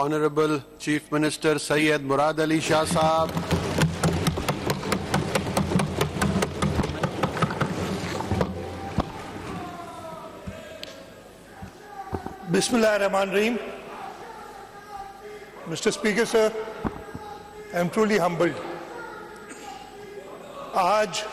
Honorable Chief Minister Syed Murad Ali Shah Sahab. Bismillah ar-Rahman ar-Rahim. Mr. Speaker, sir, I am truly humbled. آج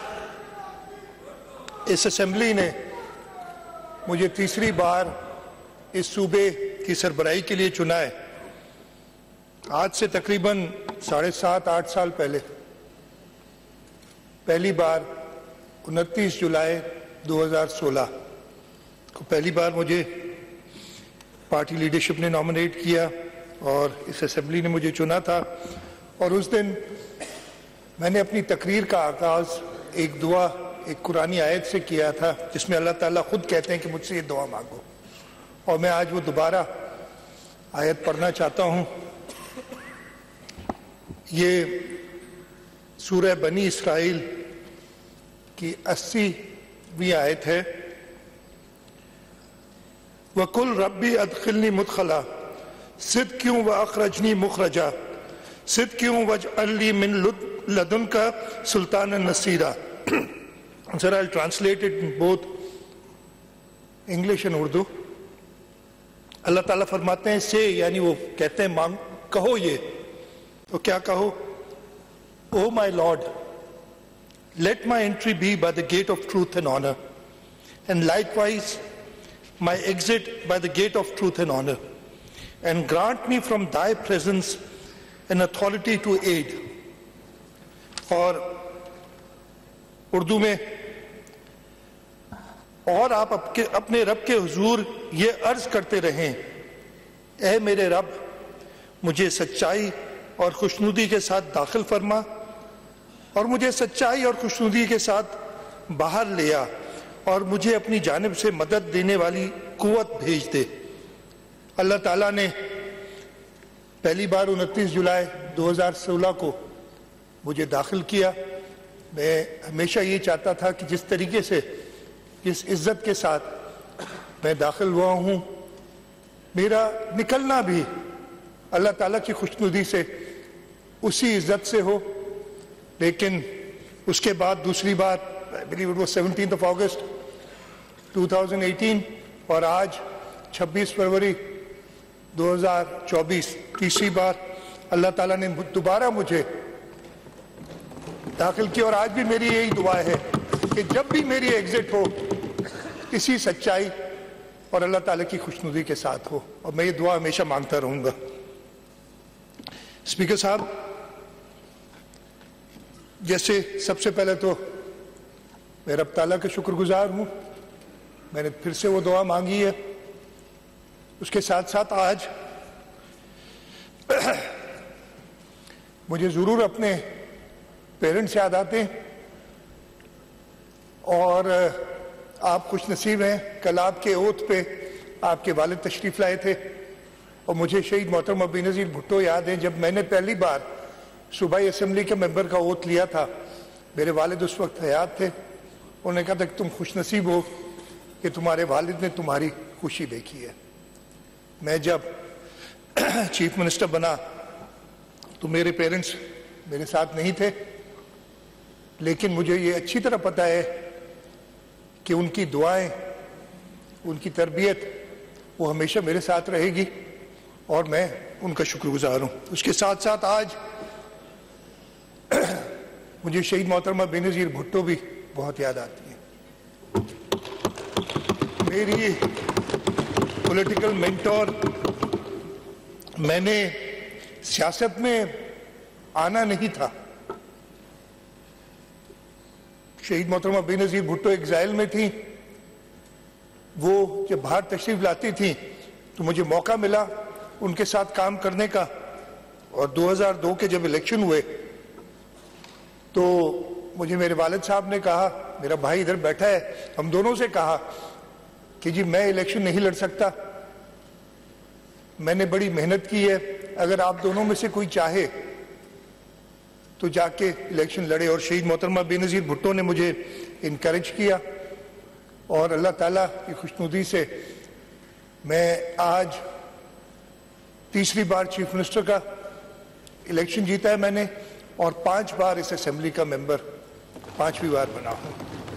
اس assembly نے مجھے تیسری بار اس صوبے کی سربراہی کے لیے چنا ہے. آج سے تقریباً 7.5-8 سال پہلے پہلی بار 29 جولائی 2016 کو پہلی بار مجھے پارٹی لیڈرشپ نے نامنیٹ کیا اور اس اسمبلی نے مجھے چنا تھا. اور اس دن میں نے اپنی تقریر کا آغاز ایک دعا ایک قرآنی آیت سے کیا تھا جس میں اللہ تعالیٰ خود کہتے ہیں کہ مجھ سے یہ دعا مانگو, اور میں آج وہ دوبارہ آیت پڑھنا چاہتا ہوں. یہ سورہ بنی اسرائیل کی 80ویں آیت ہے. وَقُلْ رَبِّ أَدْخِلْنِي مُدْخَلًا صِدْقٍ وَأَخْرِجْنِي مُخْرَجًا صِدْقٍ وَاجْعَلْ لِي مِن لَدُنْكَ سُلْطَانًا نَصِيرًا. Sir, I'll translate it in both English and Urdu. اللہ تعالیٰ فرماتے ہیں سے یعنی وہ کہتے ہیں مانگ کہو یہ تو کیا کہو؟ Oh my Lord, let my entry be by the gate of truth and honor, and likewise my exit by the gate of truth and honor, and grant me from thy presence an authority to aid. اور اردو میں اور آپ اپنے رب کے حضور یہ عرض کرتے رہیں, اے میرے رب مجھے سچائی اور خوشنودی کے ساتھ داخل فرما اور مجھے سچائی اور خوشنودی کے ساتھ باہر لیا اور مجھے اپنی جانب سے مدد دینے والی قوت بھیج دے. اللہ تعالیٰ نے پہلی بار 29 جولائی 2016 کو مجھے داخل کیا. میں ہمیشہ یہ چاہتا تھا کہ جس طریقے سے جس عزت کے ساتھ میں داخل ہوا ہوں میرا نکلنا بھی اللہ تعالیٰ کی خوشنودی سے اسی عزت سے ہو. لیکن اس کے بعد دوسری بار I believe it was 17th of August 2018 اور آج 26 فروری 2024 تیسری بار اللہ تعالیٰ نے دوبارہ مجھے داخل کیا. اور آج بھی میری یہی دعا ہے کہ جب بھی میری ایگزٹ ہو اسی سچائی اور اللہ تعالیٰ کی خوشنودی کے ساتھ ہو, اور میں یہ دعا ہمیشہ مانگتا رہوں گا. اسپیکر صاحب, جیسے سب سے پہلے تو میں رب تعالیٰ کا شکر گزار ہوں, میں نے پھر سے وہ دعا مانگی ہے. اس کے ساتھ ساتھ آج مجھے ضرور اپنے پیرنٹس یاد آتے ہیں, اور آپ خوش نصیب ہیں. کل آپ کے اوتھ پہ آپ کے والد تشریف لائے تھے, اور مجھے شہید محترم بے نظیر بھٹو یاد ہیں. جب میں نے پہلی بار صوبائی اسمبلی کے ممبر کا اوتھ لیا تھا میرے والد اس وقت حیات تھے. انہوں نے کہا تھا کہ تم خوش نصیب ہو کہ تمہارے والد نے تمہاری خوشی دیکھی ہے. میں جب چیف منسٹر بنا تو میرے پیرنٹس میرے ساتھ نہیں تھے, لیکن مجھے یہ اچھی طرح پتہ ہے کہ ان کی دعائیں ان کی تربیت وہ ہمیشہ میرے ساتھ رہے گی, اور میں ان کا شکر گزار ہوں. اس کے ساتھ ساتھ آج مجھے شہید محترمہ بے نظیر بھٹو بھی بہت یاد آتی ہیں. میری پولیٹیکل مینٹور. میں نے سیاست میں آنا نہیں تھا. شہید محترمہ بے نظیر بھٹو ایگزائل میں تھیں. وہ جب باہر تشریف لاتی تھیں تو مجھے موقع ملا ان کے ساتھ کام کرنے کا. اور 2002 کے جب الیکشن ہوئے تو مجھے میرے والد صاحب نے کہا, میرا بھائی ادھر بیٹھا ہے, ہم دونوں سے کہا کہ جی میں الیکشن نہیں لڑ سکتا, میں نے بڑی محنت کی ہے, اگر آپ دونوں میں سے کوئی چاہے تو جا کے الیکشن لڑے. اور شہید محترمہ بے نظیر بھٹو نے مجھے انکریج کیا, اور اللہ تعالیٰ کی خوشنودی سے میں آج तीसरी बार चीफ मिनिस्टर का इलेक्शन जीता है मैंने, और 5 बार इस असेंबली का मेंबर 5वीं बार बना हूं।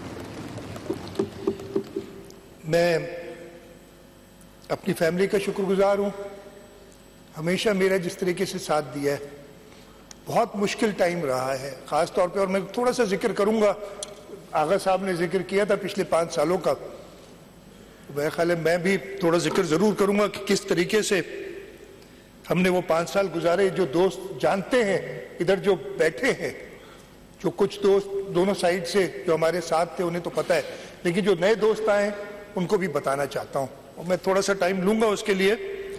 मैं अपनी फैमिली का शुक्रगुजार हूं, हमेशा मेरा जिस तरीके से साथ दिया है। बहुत मुश्किल टाइम रहा है ख़ास तौर पे, और मैं थोड़ा सा जिक्र करूंगा, आगा साहब ने जिक्र किया था पिछले 5 सालों का, मेरा ख्याल है मैं भी थोड़ा जिक्र ज़रूर करूंगा कि किस तरीके से हमने वो 5 साल गुजारे। जो दोस्त जानते हैं, इधर जो बैठे हैं, जो कुछ दोस्त दोनों साइड से जो हमारे साथ थे उन्हें तो पता है, लेकिन जो नए दोस्त आए उनको भी बताना चाहता हूं, और मैं थोड़ा सा टाइम लूंगा उसके लिए।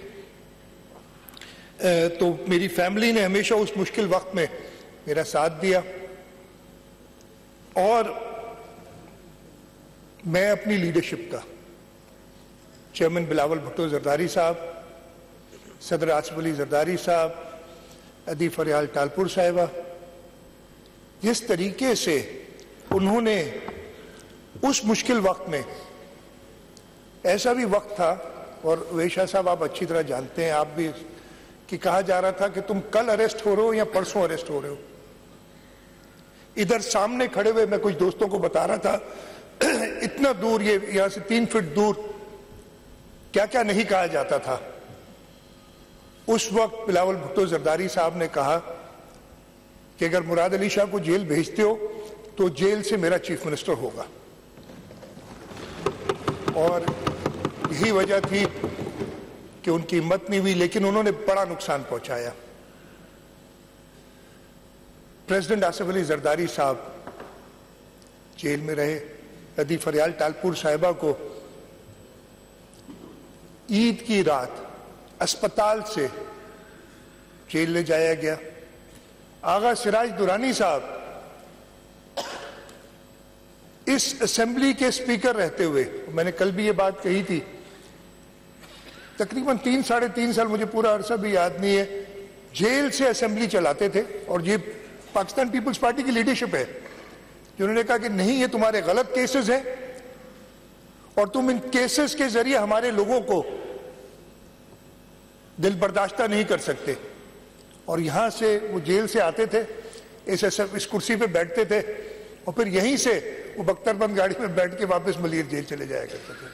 तो मेरी फैमिली ने हमेशा उस मुश्किल वक्त में मेरा साथ दिया, और मैं अपनी लीडरशिप का चेयरमैन बिलावल भुट्टो जरदारी साहब, सदर आसिफ अली जरदारी साहब, अदी फरियाल टालपुर साहिबा, जिस तरीके से उन्होंने उस मुश्किल वक्त में, ऐसा भी वक्त था, और वेशा साहब आप अच्छी तरह जानते हैं, आप भी, कि कहा जा रहा था कि तुम कल अरेस्ट हो रहे हो या परसों अरेस्ट हो रहे हो। इधर सामने खड़े हुए मैं कुछ दोस्तों को बता रहा था इतना दूर, ये यहां से 3 फीट दूर क्या क्या नहीं कहा जाता था। उस वक्त बिलावल भुट्टो जरदारी साहब ने कहा कि अगर मुराद अली शाह को जेल भेजते हो तो जेल से मेरा चीफ मिनिस्टर होगा, और यही वजह थी कि उनकी हिम्मत नहीं हुई, लेकिन उन्होंने बड़ा नुकसान पहुंचाया। प्रेसिडेंट आसिफ अली जरदारी साहब जेल में रहे, अदी फरियाल टालपुर साहिबा को ईद की रात अस्पताल से जेल ले जाया गया। आगा सिराज दुरानी साहब इस असेंबली के स्पीकर रहते हुए, मैंने कल भी ये बात कही थी, तकरीबन 3 साढ़े 3 साल, मुझे पूरा अरसा भी याद नहीं है, जेल से असेंबली चलाते थे। और ये पाकिस्तान पीपल्स पार्टी की लीडरशिप है जिन्होंने कहा कि नहीं, ये तुम्हारे गलत केसेस हैं और तुम इन केसेस के जरिए हमारे लोगों को दिल बर्दाश्ता नहीं कर सकते। और यहां से वो जेल से आते थे, इस कुर्सी पे बैठते थे, और फिर यहीं से वो बख्तरबंद गाड़ी में बैठ के वापस मलीर जेल चले जाया करते थे।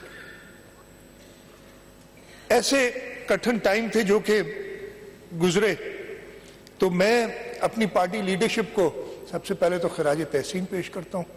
ऐसे कठिन टाइम थे जो कि गुजरे। तो मैं अपनी पार्टी लीडरशिप को सबसे पहले तो खराज तहसीन पेश करता हूं।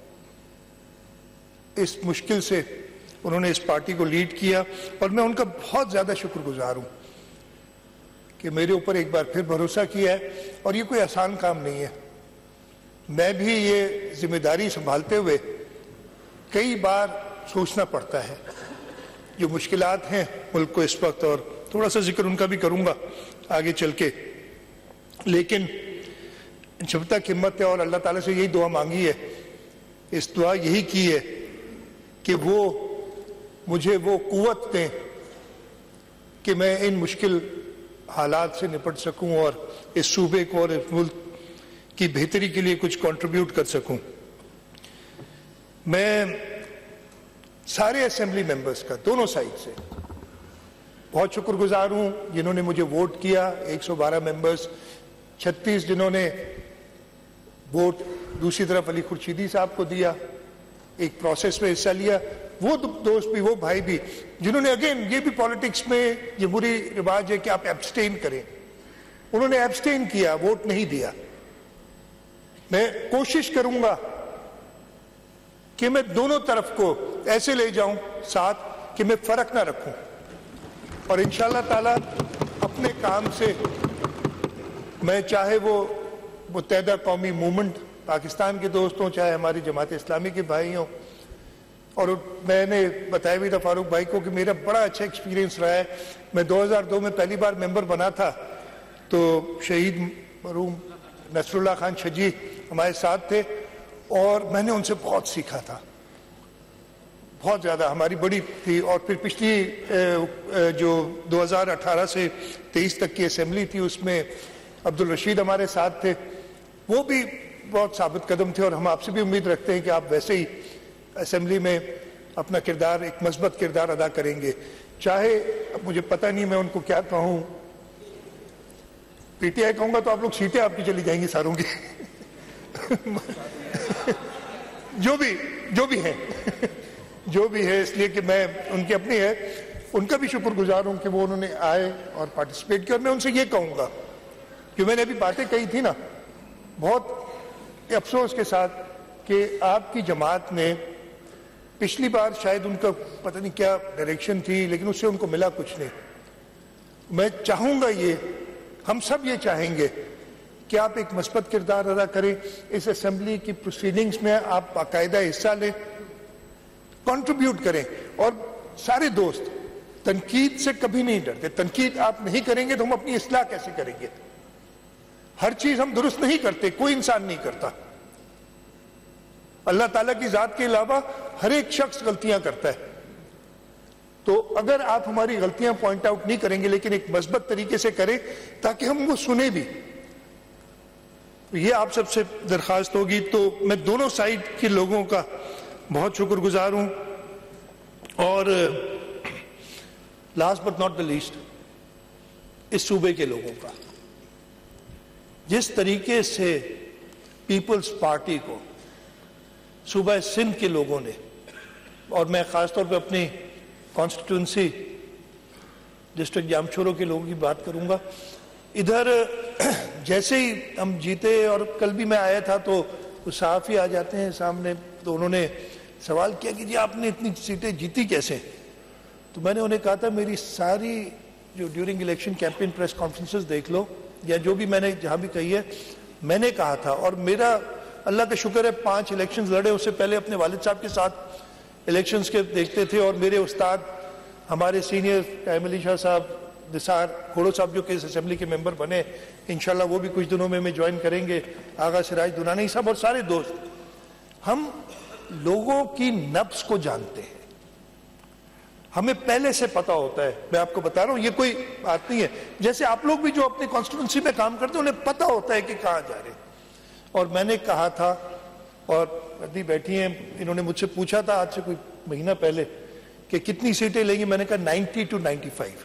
इस मुश्किल से उन्होंने इस पार्टी को लीड किया, और मैं उनका बहुत ज्यादा शुक्रगुजार हूं कि मेरे ऊपर एक बार फिर भरोसा किया है। और ये कोई आसान काम नहीं है, मैं भी ये जिम्मेदारी संभालते हुए कई बार सोचना पड़ता है जो मुश्किलात हैं मुल्क को इस वक्त, और थोड़ा सा जिक्र उनका भी करूंगा आगे चल के। लेकिन जब तक हिम्मत है, और अल्लाह ताला से यही दुआ मांगी है, इस दुआ यही की है कि वो मुझे वो कुव्वत दें कि मैं इन मुश्किल हालात से निपट सकूं और इस सूबे को और इस मुल्क की बेहतरी के लिए कुछ कंट्रीब्यूट कर सकूं। मैं सारे असेंबली मेंबर्स का दोनों साइड से बहुत शुक्रगुजार हूं जिन्होंने मुझे वोट किया। 112 मेंबर्स, 36 जिन्होंने वोट दूसरी तरफ अली खुर्शीदी साहब को दिया, एक प्रोसेस में हिस्सा लिया। वो दोस्त भी, वो भाई भी जिन्होंने, अगेन ये भी पॉलिटिक्स में ये बुरी रिवाज है कि आप एब्सटेन करें, उन्होंने एब्सटेन किया, वोट नहीं दिया। मैं कोशिश करूंगा कि मैं दोनों तरफ को ऐसे ले जाऊं साथ कि मैं फर्क ना रखूं, और इंशाअल्लाह ताला अपने काम से मैं, चाहे वो मुत्तहिदा कौमी मूवमेंट पाकिस्तान के दोस्त हों, चाहे हमारी जमात इस्लामी के भाई हों। और मैंने बताया भी था फारूक भाई को कि मेरा बड़ा अच्छा एक्सपीरियंस रहा है। मैं 2002 में पहली बार मेंबर बना था, तो शहीद मरहूम नसरुल्लाह खान शजी हमारे साथ थे, और मैंने उनसे बहुत सीखा था, बहुत ज़्यादा। हमारी बड़ी थी, और फिर पिछली जो 2018 से 23 तक की असेंबली थी, उसमें अब्दुल रशीद हमारे साथ थे, वो भी बहुत साबित कदम थे। और हम आपसे भी उम्मीद रखते हैं कि आप वैसे ही असेंबली में अपना किरदार, एक मस्बत किरदार अदा करेंगे। चाहे, अब मुझे पता नहीं मैं उनको क्या कहूँ, پی ٹی آئی کہوں گا تو آپ لوگ سیٹیں آپ کی چلی جائیں گی ساروں کی جو بھی ہے اس لیے کہ میں ان کی اپنی ہے، ان کا بھی شکر گزار ہوں کہ وہ انہوں نے آئے اور پارٹیسپیٹ کیا. اور میں ان سے یہ کہوں گا کہ میں نے ابھی باتیں کہی تھی نا بہت افسوس کے ساتھ کہ آپ کی جماعت نے پچھلی بار شاید ان کا پتہ نہیں کیا ڈائریکشن تھی لیکن اس سے ان کو ملا کچھ نہیں. میں چاہوں گا ہم سب یہ چاہیں گے کہ آپ ایک مثبت کردار ادا کریں اس اسمبلی کی پروسیڈنگز میں، آپ باقاعدہ حصہ لیں، کنٹریبیوٹ کریں. اور سارے دوست تنقید سے کبھی نہیں ڈرتے. تنقید آپ نہیں کریں گے تو ہم اپنی اصلاح کیسے کریں گے؟ ہر چیز ہم درست نہیں کرتے، کوئی انسان نہیں کرتا. اللہ تعالیٰ کی ذات کے علاوہ ہر ایک شخص غلطیاں کرتا ہے. تو اگر آپ ہماری غلطیاں پوائنٹ آؤٹ نہیں کریں گے لیکن ایک مثبت طریقے سے کریں تاکہ ہم وہ سنیں بھی، یہ آپ سب سے درخواست ہوگی. تو میں دونوں سائڈ کے لوگوں کا بہت شکر گزار ہوں. اور last but not the least, اس صوبے کے لوگوں کا جس طریقے سے پیپلز پارٹی کو صوبہ سندھ کے لوگوں نے، اور میں خاص طور پہ اپنی کانسٹیٹوئنسی ڈسٹرکٹ جامشورو کے لوگوں کی بات کروں گا، ادھر جیسے ہی ہم جیتے، اور کل بھی میں آیا تھا تو وہ صحافی آ جاتے ہیں سامنے تو انہوں نے سوال کیا کہ جی آپ نے اتنی سیٹیں جیتی کیسے؟ تو میں نے انہیں کہا تھا میری ساری جو during election campaign press conferences دیکھ لو یا جو بھی میں نے جہاں بھی کہی ہے، میں نے کہا تھا. اور میرا اللہ کا شکر ہے 5 الیکشنز لڑے، اس سے پہلے اپنے والد صاحب کے ساتھ الیکشنز کے دیکھتے تھے. اور میرے استاد ہمارے سینئر قائم علی شاہ صاحب، نثار گھوڑو صاحب جو کہ اس اسمبلی کے ممبر بنے، انشاءاللہ وہ بھی کچھ دنوں میں جوائن کریں گے، آغا سراج دورانی صاحب اور سارے دوست. ہم لوگوں کی نبض کو جانتے ہیں، ہمیں پہلے سے پتا ہوتا ہے. میں آپ کو بتا رہا ہوں یہ کوئی بات نہیں ہے، جیسے آپ لوگ بھی جو اپنی کانسٹیٹوئنسی میں کام کرتے ہیں انہیں پتا ہوتا ہے کہ کہاں جا رہے ہیں. اور میں نے کہا تھا، اور ابھی بیٹھی ہیں، انہوں نے مجھ سے پوچھا تھا آج سے کوئی مہینہ پہلے کہ کتنی سیٹیں لیں گی، میں نے کہا 90 to 95.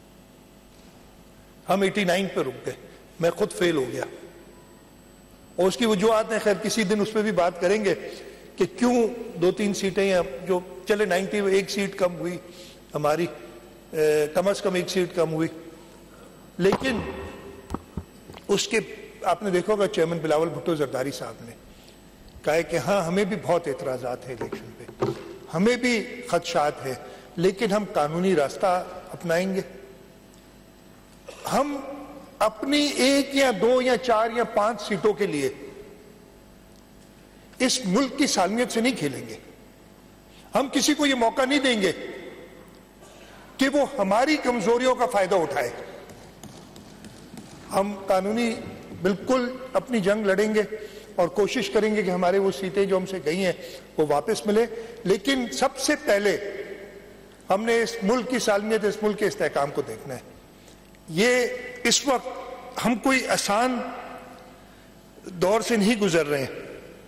ہم 89 پہ رک گئے، میں خود فیل ہو گیا. اور اس کی وجوہات ہیں، خیر کسی دن اس پہ بھی بات کریں گے کہ کیوں 2-3 سیٹیں ہیں جو چلے 90 میں 1 سیٹ کم ہوئی ہماری، کم از کم 1 سیٹ کم ہوئی. لیکن اس کے آپ نے دیکھا ہوگا چیئرمین بلاول بھٹو زرداری صاحب نے کہا ہے کہ ہاں ہمیں بھی بہت اعتراضات ہیں الیکشن پہ، ہمیں بھی خدشات ہیں، لیکن ہم قانونی راستہ اپنائیں گے. ہم اپنی 1 یا 2 یا 4 یا 5 سیٹوں کے لیے اس ملک کی سالمیت سے نہیں کھیلیں گے. ہم کسی کو یہ موقع نہیں دیں گے کہ وہ ہماری کمزوریوں کا فائدہ اٹھائے. ہم قانونی بالکل اپنی جنگ لڑیں گے اور کوشش کریں گے کہ ہمارے وہ سیٹیں جو ہم سے گئی ہیں وہ واپس ملے. لیکن سب سے پہلے ہم نے اس ملک کی سالمیت، اس ملک کے استحکام کو دیکھنا ہے. یہ اس وقت ہم کوئی آسان دور سے نہیں گزر رہے ہیں.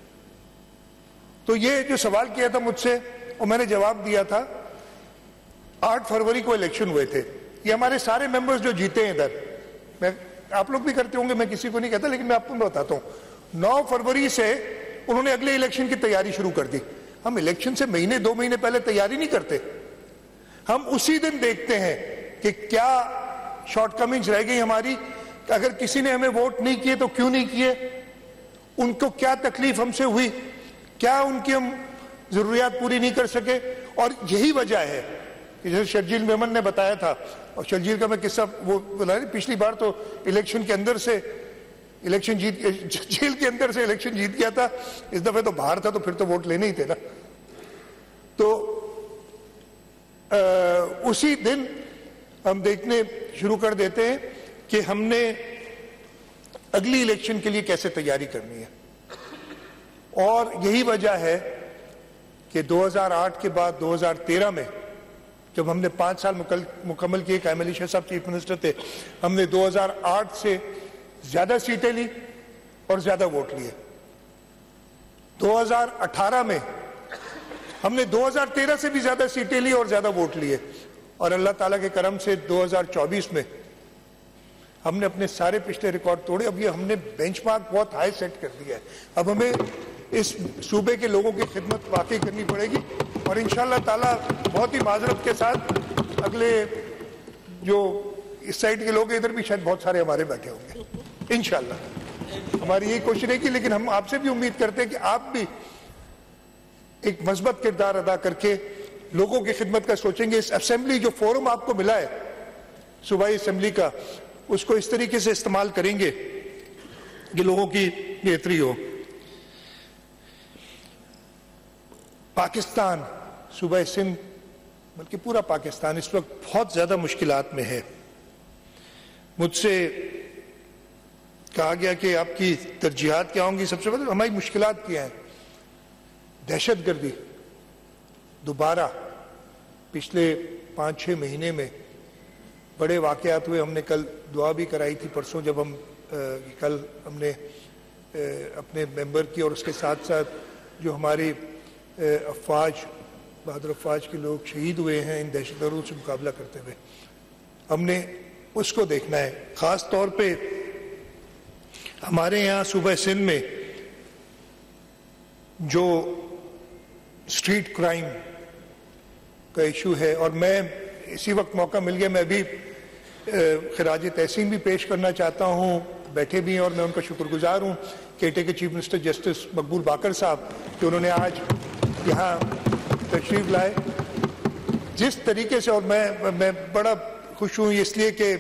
تو یہ جو سوال کیا تھا مجھ سے اور میں نے جواب دیا تھا، 8 فروری کو الیکشن ہوئے تھے. یہ ہمارے سارے ممبرز جو جیتے ہیں ادھر، میں آپ لوگ بھی کرتے ہوں گے، میں کسی کو نہیں کہتا لیکن میں آپ کو بتاتا ہوں، 9 فروری سے انہوں نے اگلے الیکشن کی تیاری شروع کر دی. ہم الیکشن سے مہینے 2 مہینے پہلے تیاری نہیں کرتے، ہم اسی دن دیکھتے ہیں کہ کیا شارٹ کمنگز رہ گئی ہماری، اگر کسی نے ہمیں ووٹ نہیں کیے تو کیوں نہیں کیے، ان کو کیا تکلیف ہم سے ہوئی، کیا ان کی ہم ضروریات پوری نہیں کر سکے. اور یہی وجہ ہے کہ جیسے شرجیل میمن نے بتایا تھا، اور شرجیل کا میں قصہ وہ بلا رہی، پچھلی بار تو الیکشن کے اندر سے الیکشن جیل کے اندر سے الیکشن جیت گیا تھا، اس دفعہ تو باہر تھا تو پھر تو ووٹ لینے ہی تھے نا. تو اسی دن ہم دیکھنے شروع کر دیتے ہیں کہ ہم نے اگلی الیکشن کے لیے کیسے تیاری کرنی ہے. اور یہی وجہ ہے کہ 2008 کے بعد 2013 میں جب ہم نے 5 سال مکمل کیے، قائم علی شاہ صاحب چیف منسٹر تھے، ہم نے 2008 سے زیادہ سیٹیں لی اور زیادہ ووٹ لیے. 2018 میں ہم نے 2013 سے بھی زیادہ سیٹیں لی اور زیادہ ووٹ لیے. اور اللہ تعالیٰ کے کرم سے 2024 میں ہم نے اپنے سارے پچھلے ریکارڈ توڑے. اب یہ ہم نے بینچ مارک بہت ہائی سیٹ کر دیا ہے. اب ہمیں اس صوبے کے لوگوں کی خدمت واقعی کرنی پڑے گی, اور انشاءاللہ تعالیٰ بہت ہی معذرت کے ساتھ اگلے جو اس سائڈ کے لوگ ادھر بھی شاید بہت سارے ہمارے بیٹھے ہوں گے انشاءاللہ. ہماری یہی کوشش رہے گی, لیکن ہم آپ سے بھی امید کرتے ہیں کہ آپ بھی ایک مثبت کردار ادا کر کے لوگوں کی خدمت کا سوچیں گے. اس اسمبلی جو فورم آپ کو ملا ہے صوبائی اسمبلی کا, اس کو اس طریقے سے استعمال کریں گے کہ لوگوں کی بہتری ہو. پاکستان, صوبہ سندھ بلکہ پورا پاکستان اس وقت بہت زیادہ مشکلات میں ہے. مجھ سے کہا گیا کہ آپ کی ترجیحات کیا ہوں گی. سب سے پہلے ہماری مشکلات کیا ہیں؟ دہشت گردی دوبارہ پچھلے 5-6 مہینے میں بڑے واقعات ہوئے. ہم نے کل دعا بھی کرائی تھی پرسوں, جب کل ہم نے اپنے ممبر کی, اور اس کے ساتھ ساتھ جو ہماری افواج, بہادر افواج کے لوگ شہید ہوئے ہیں ان دہشت گردوں سے مقابلہ کرتے ہوئے, ہم نے اس کو دیکھنا ہے. خاص طور پہ ہمارے یہاں صوبہ سندھ میں جو اسٹریٹ کرائم کا ایشو ہے, اور میں اسی وقت موقع مل گیا, میں بھی خراج تحسین بھی پیش کرنا چاہتا ہوں. بیٹھے بھی ہیں اور میں ان کا شکر گزار ہوں کیٹے کے chief minister justice Maqbool Baqir صاحب کہ انہوں نے آج یہاں تشریف لائے. جس طریقے سے, اور میں بڑا خوش ہوں اس لیے کہ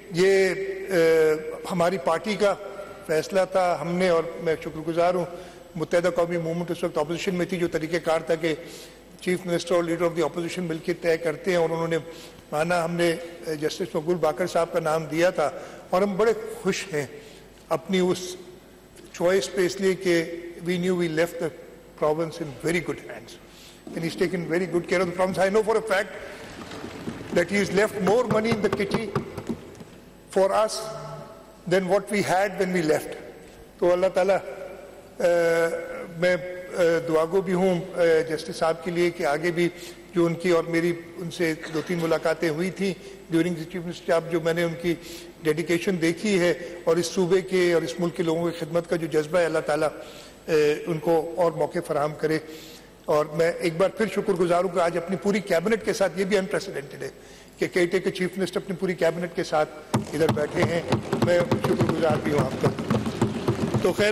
یہ ہماری پارٹی کا فیصلہ تھا. ہم نے, اور میں شکر گزار ہوں, متحدہ قومی موومنٹ اس وقت اپوزیشن میں تھی, جو طریقہ کار تھا کہ چیف منسٹر اور لیڈر آف دی اپوزیشن مل کے طے کرتے ہیں, اور انہوں نے مانا. ہم نے جسٹس مقبول باقر صاحب کا نام دیا تھا, اور ہم بڑے خوش ہیں اپنی اس چوائس پہ, اس لیے کہ we knew we left the province in very good hands and he's taken very good care of the province. I know for a fact that he's left more money in the kitty for us than what we had when we left. تو اللہ تعالیٰ, میں دعا گو بھی ہوں justice صاحب کے لیے کہ آگے بھی جو ان کی اور میری ان سے 2-3 ملاقاتیں ہوئی تھیں during the chief minister job, جو میں نے ان کی ڈیڈیکیشن دیکھی ہے اور اس صوبے کے اور اس ملک کے لوگوں کی خدمت کا جو جذبہ ہے, اللہ تعالیٰ ان کو اور موقع فراہم کرے. اور میں ایک بار پھر شکر گزار ہوں کہ آج اپنی پوری کیبنٹ کے ساتھ, یہ بھی انپریسیڈنٹڈ ہے کہ کیٹے کے چیف منسٹر اپنی پوری کیبنٹ کے ساتھ ادھر بیٹھے ہیں. میں شکر گزار بھی ہوں آپ کا. تو خیر,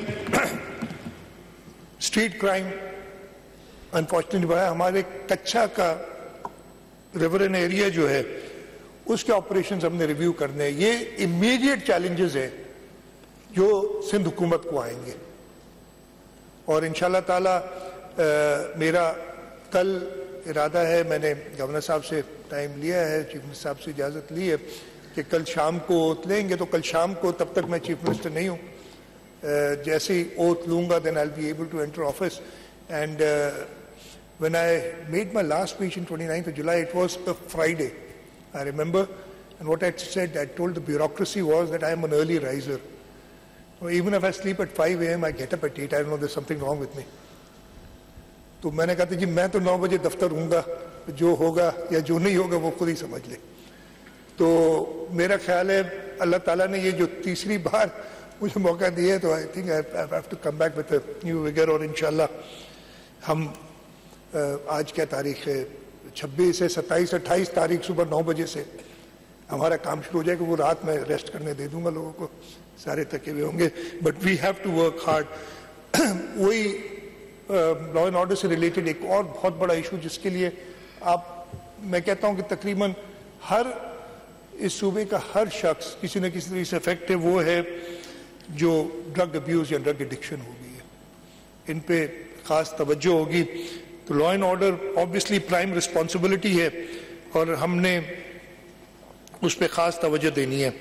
اسٹریٹ کرائم انفارچونیٹلی بڑھا. ہمارے کچھا کا ریورن ایریا جو ہے اس کے آپریشنز ہم نے ریویو کرنے ہیں. یہ امیڈیٹ چیلنجز ہیں جو سندھ حکومت کو آئیں گے, اور انشاءاللہ تعالی میرا کل ارادہ ہے, میں نے گورنر صاحب سے ٹائم لیا ہے, چیف منسٹر صاحب سے اجازت لی ہے کہ کل شام کو اوت لیں گے. تو کل شام کو, تب تک میں چیف منسٹر نہیں ہوں, جیسے ہی اوت لوں گا then I'll be able to enter office. And when I made my last speech on 29th of July, it was a Friday, I remember, and what I said, I told the bureaucracy was that I am an early riser. So even if I sleep at 5 a.m., I get up at 8. I don't know, there's something wrong with me. تو میں نے کہا تھا جی میں تو 9 بجے دفتر ہوں گا, جو ہوگا یا جو نہیں ہوگا وہ خود ہی سمجھ لے. تو میرا خیال ہے اللہ تعالیٰ نے یہ جو تیسری بار مجھے موقع دیا ہے, تو I think I have to come back with a new vigor. اور انشاءاللہ ہم آج کیا تاریخ ہے, 26 ہے, 27 28 تاریخ صبح 9 بجے سے ہمارا کام شروع ہو جائے گا. وہ رات میں ریسٹ کرنے دے دوں گا لوگوں کو, سارے تھکے ہوئے ہوں گے. But we have to work hard. وہی لا اینڈ آرڈر سے ریلیٹڈ ایک اور بہت بڑا ایشو جس کے لیے میں کہتا ہوں کہ تقریباً ہر اس صوبے کا ہر شخص کسی نہ کسی طرح سے افیکٹ ہے, وہ ہے جو ڈرگ ابیوز یا ڈرگ ایڈکشن ہو گئی ہے. ان پہ خاص توجہ ہوگی. تو law and order obviously prime responsibility ہے, اور ہم نے اس پہ خاص توجہ دینی ہے.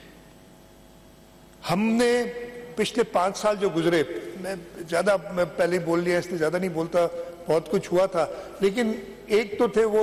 ہم نے پچھلے 5 سال جو گزرے, میں پہلے بول لیا, اس لیے زیادہ نہیں بولتا, بہت کچھ ہوا تھا, لیکن ایک تو تھے وہ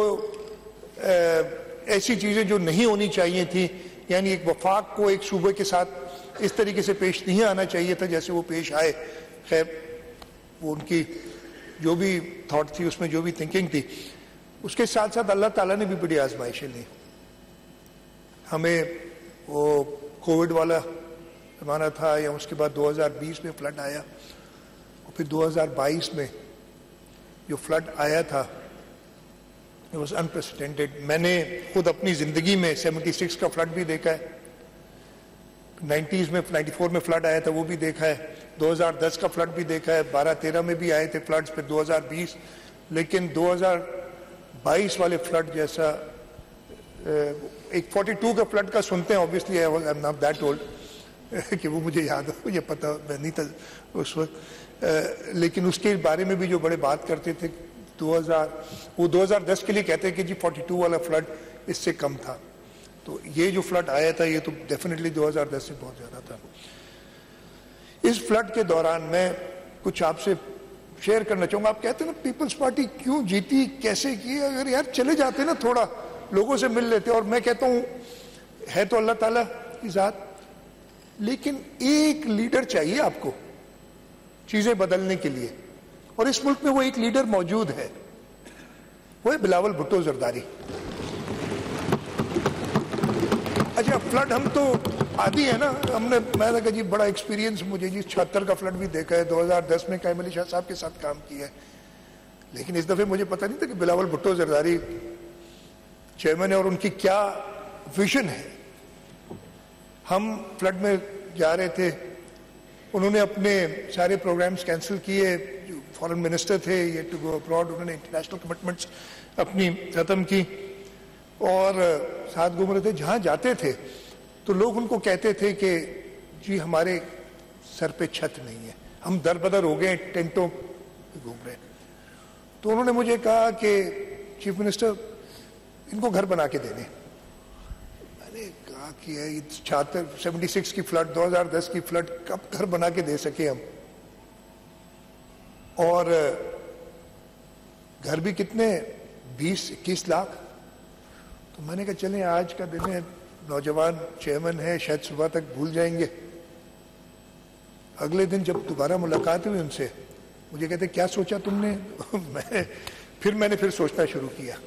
ایسی چیزیں جو نہیں ہونی چاہیے تھی, یعنی ایک وفاق کو ایک صوبے کے ساتھ اس طریقے سے پیش نہیں آنا چاہیے تھا جیسے وہ پیش آئے. خیر, وہ ان کی جو بھی تھاٹ تھی, اس میں جو بھی تھنکنگ تھی, اس کے ساتھ ساتھ اللہ تعالیٰ نے بھی بڑی آزمائشیں لی. ہمیں وہ کووڈ والا زمانہ تھا یا اس کے بعد 2020 میں فلڈ آیا اور پھر 2022 میں جو فلڈ آیا تھا it was unprecedented. میں نے خود اپنی زندگی میں 76 کا فلڈ بھی دیکھا ہے, 90s میں 94 میں فلڈ آیا تھا وہ بھی دیکھا ہے, 2010 کا فلڈ بھی دیکھا ہے, 12-13 میں بھی آئے تھے فلڈز, پھر 2020, لیکن 2022 والے فلڈ جیسا ایک 42 کا فلڈ کا سنتے ہیں, obviously I'm not that old کہ وہ مجھے یاد ہو, یہ پتہ میں نہیں تھا اس وقت, لیکن اس کے بارے میں بھی جو بڑے بات کرتے تھے وہ 2010 کے لیے کہتے ہیں کہ جی 42 والا فلڈ اس سے کم تھا. تو یہ جو فلڈ آیا تھا یہ تو ڈیفینیٹلی 2010 سے بہت زیادہ تھا. اس فلڈ کے دوران میں کچھ آپ سے شیئر کرنا چاہوں گا. آپ کہتے ہیں نا پیپلز پارٹی کیوں جیتی, کیسے کی, اگر یار چلے جاتے نا تھوڑا لوگوں سے مل لیتے, اور میں کہتا ہوں ہے تو اللہ تعالیٰ کی ذات, لیکن ایک لیڈر چاہیے آپ کو چیزیں بدلنے کے لیے, اور اس ملک میں وہ ایک لیڈر موجود ہے, وہ ہے بلاول بھٹو زرداری. اچھا فلڈ ہم تو عادی ہے نا, ہم نے, میں نے کہا جی بڑا ایکسپیرینس مجھے جی 76 کا فلڈ بھی دیکھا ہے, 2010 میں قائم علی شاہ صاحب کے ساتھ کام کیا ہے, لیکن اس دفعہ مجھے پتہ نہیں تھا کہ بلاول بھٹو زرداری چیئرمین ہے اور ان کی کیا ویژن ہے. ہم فلڈ میں جا رہے تھے, انہوں نے اپنے سارے پروگرامز کینسل کیے, جو فارن منسٹر تھے یہ ٹو گو ابراڈ, انہوں نے انٹرنیشنل کمٹمنٹس اپنی ختم کی اور ساتھ گھوم رہے تھے. جہاں جاتے تھے تو لوگ ان کو کہتے تھے کہ جی ہمارے سر پہ چھت نہیں ہے, ہم در بدر ہو گئے ٹینٹوں پہ گھوم رہے. تو انہوں نے مجھے کہا کہ چیف منسٹر ان کو گھر بنا کے دے دیں. میں نے کہا کہ 76 کی فلڈ, 2010 کی فلڈ کب گھر بنا کے دے سکے ہم, اور گھر بھی کتنے 20-21 لاکھ. تو میں نے کہا چلیں آج کا دن ہے, نوجوان چیئرمین ہے, شاید صبح تک بھول جائیں گے. اگلے دن جب دوبارہ ملاقات ہوئی ان سے, مجھے کہتے کیا سوچا تم نے؟ میں نے سوچنا شروع کیا.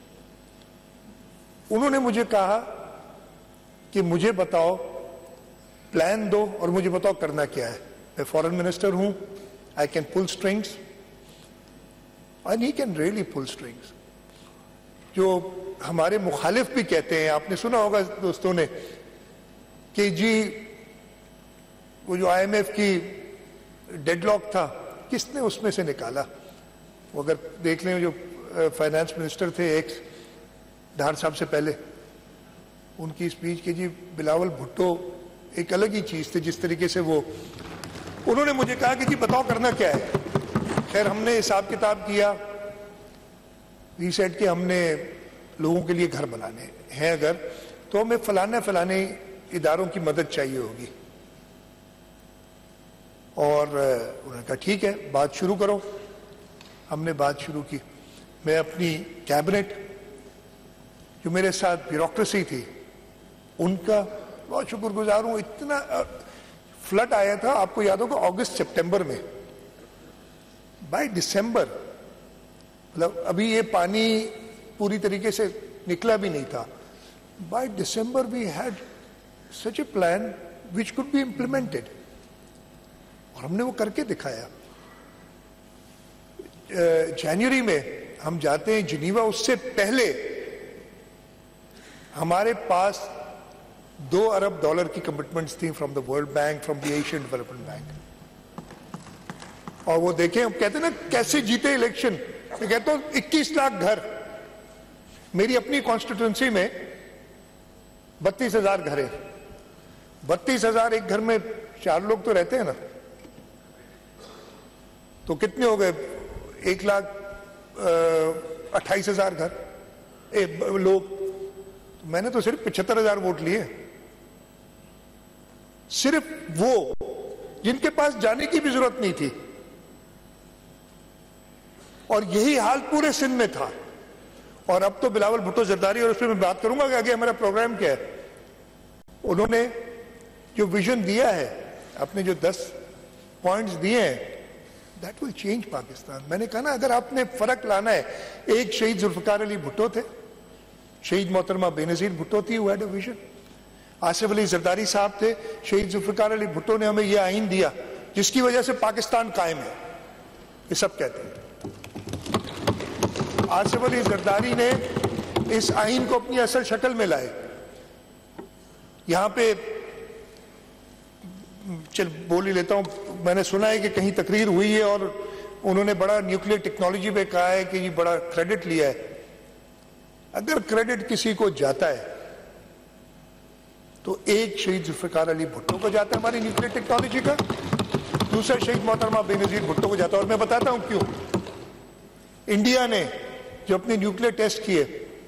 انہوں نے مجھے کہا کہ مجھے بتاؤ, پلان دو اور مجھے بتاؤ کرنا کیا ہے. میں فارن منسٹر ہوں, I can pull strings and he can really pull strings. جو ہمارے مخالف بھی کہتے ہیں, آپ نے سنا ہوگا دوستوں نے کہ جی وہ جو IMF کی ڈیڈ لاک تھا کس نے اس میں سے نکالا. وہ اگر دیکھ لیں جو فائنانس منسٹر تھے ایکس ڈھار صاحب سے پہلے, ان کی اسپیچ کہ جی بلاول بھٹو ایک الگ ہی چیز تھی, جس طریقے سے وہ, انہوں نے مجھے کہا کہ جی بتاؤ کرنا کیا ہے. خیر ہم نے حساب کتاب کیا, وی سیٹ کے ہم نے لوگوں کے لیے گھر بنانے ہیں اگر, تو ہمیں فلانے اداروں کی مدد چاہیے ہوگی. اور انہوں نے کہا ٹھیک ہے بات شروع کرو. ہم نے بات شروع کی. میں اپنی کیبنٹ جو میرے ساتھ بیوروکریسی تھی ان کا بہت شکر گزار ہوں. اتنا فلڈ آیا تھا آپ کو یاد ہوگا اگست سپٹمبر میں, بائی دسمبر مطلب ابھی یہ پانی پوری طریقے سے نکلا بھی نہیں تھا. By December we had such a plan which could be implemented, اور ہم نے وہ کر کے دکھایا. جنوری میں ہم جاتے ہیں جنیوا, اس سے پہلے ہمارے پاس $2 ارب کی کمٹمنٹس تھیں from the world bank, from the Asian development bank. اور وہ دیکھیں, ہم کہتے ہیں نا کیسے جیتے الیکشن. میں کہتا ہوں 21 لاکھ گھر, میری اپنی کانسٹیٹوئنسی میں 32,000 گھر ہیں. 32,000 ایک گھر میں 4 لوگ تو رہتے ہیں نا, تو کتنے ہو گئے 1,28,000 گھر لوگ. میں نے تو صرف 75,000 ووٹ لیے, صرف وہ جن کے پاس جانے کی بھی ضرورت نہیں تھی. اور یہی حال پورے سندھ میں تھا. اور اب تو بلاول بھٹو زرداری, اور اس پہ میں بات کروں گا کہ آگے ہمارا پروگرام کیا ہے. انہوں نے جو ویژن دیا ہے, اپنے جو 10 پوائنٹس دیے ہیں, دیٹ ول چینج پاکستان. میں نے کہا نا اگر آپ نے فرق لانا ہے, ایک شہید ذوالفقار علی بھٹو تھے, شہید محترمہ بے نظیر بھٹو تھی, who had a vision. Asif Ali Zardari صاحب تھے, شہید ذوالفقار علی بھٹو نے ہمیں یہ آئین دیا جس کی وجہ سے پاکستان قائم ہے, یہ سب کہتے ہیں. آصف علی زرداری نے اس آئین کو اپنی اصل شکل میں لائے. یہاں پہ چل بول ہی لیتا ہوں, میں نے سنا ہے کہ کہیں تقریر ہوئی ہے اور انہوں نے بڑا نیوکلیئر ٹیکنالوجی پہ کہا ہے کہ یہ بڑا کریڈٹ لیا ہے. اگر کریڈٹ کسی کو جاتا ہے تو ایک شہید ذوالفقار علی بھٹو کو جاتا ہے ہماری نیوکلیئر ٹیکنالوجی کا, دوسرا شہید محترمہ بے نظیر بھٹو کو جاتا ہے. اور میں بتاتا ہوں کیوں. انڈیا نے جو اپنے نیوکلیئر ٹیسٹ کیے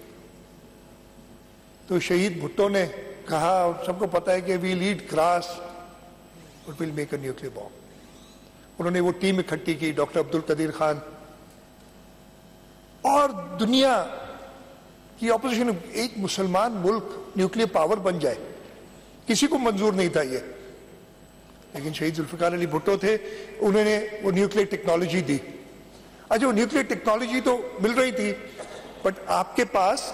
تو شہید بھٹو نے کہا, اور سب کو پتا ہے کہ وی لیڈ کراس اور ول میک اے نیوکلیئر بام. انہوں نے وہ ٹیم اکٹھی کی, ڈاکٹر عبد القدیر خان اور دنیا کی اپوزیشن. ایک مسلمان ملک نیوکلیئر پاور بن جائے, کسی کو منظور نہیں تھا یہ, لیکن شہید ذوالفقار علی بھٹو تھے, انہوں نے وہ نیوکلیئر ٹیکنالوجی دی. اچھا, وہ نیوکلیئر ٹیکنالوجی تو مل رہی تھی, بٹ آپ کے پاس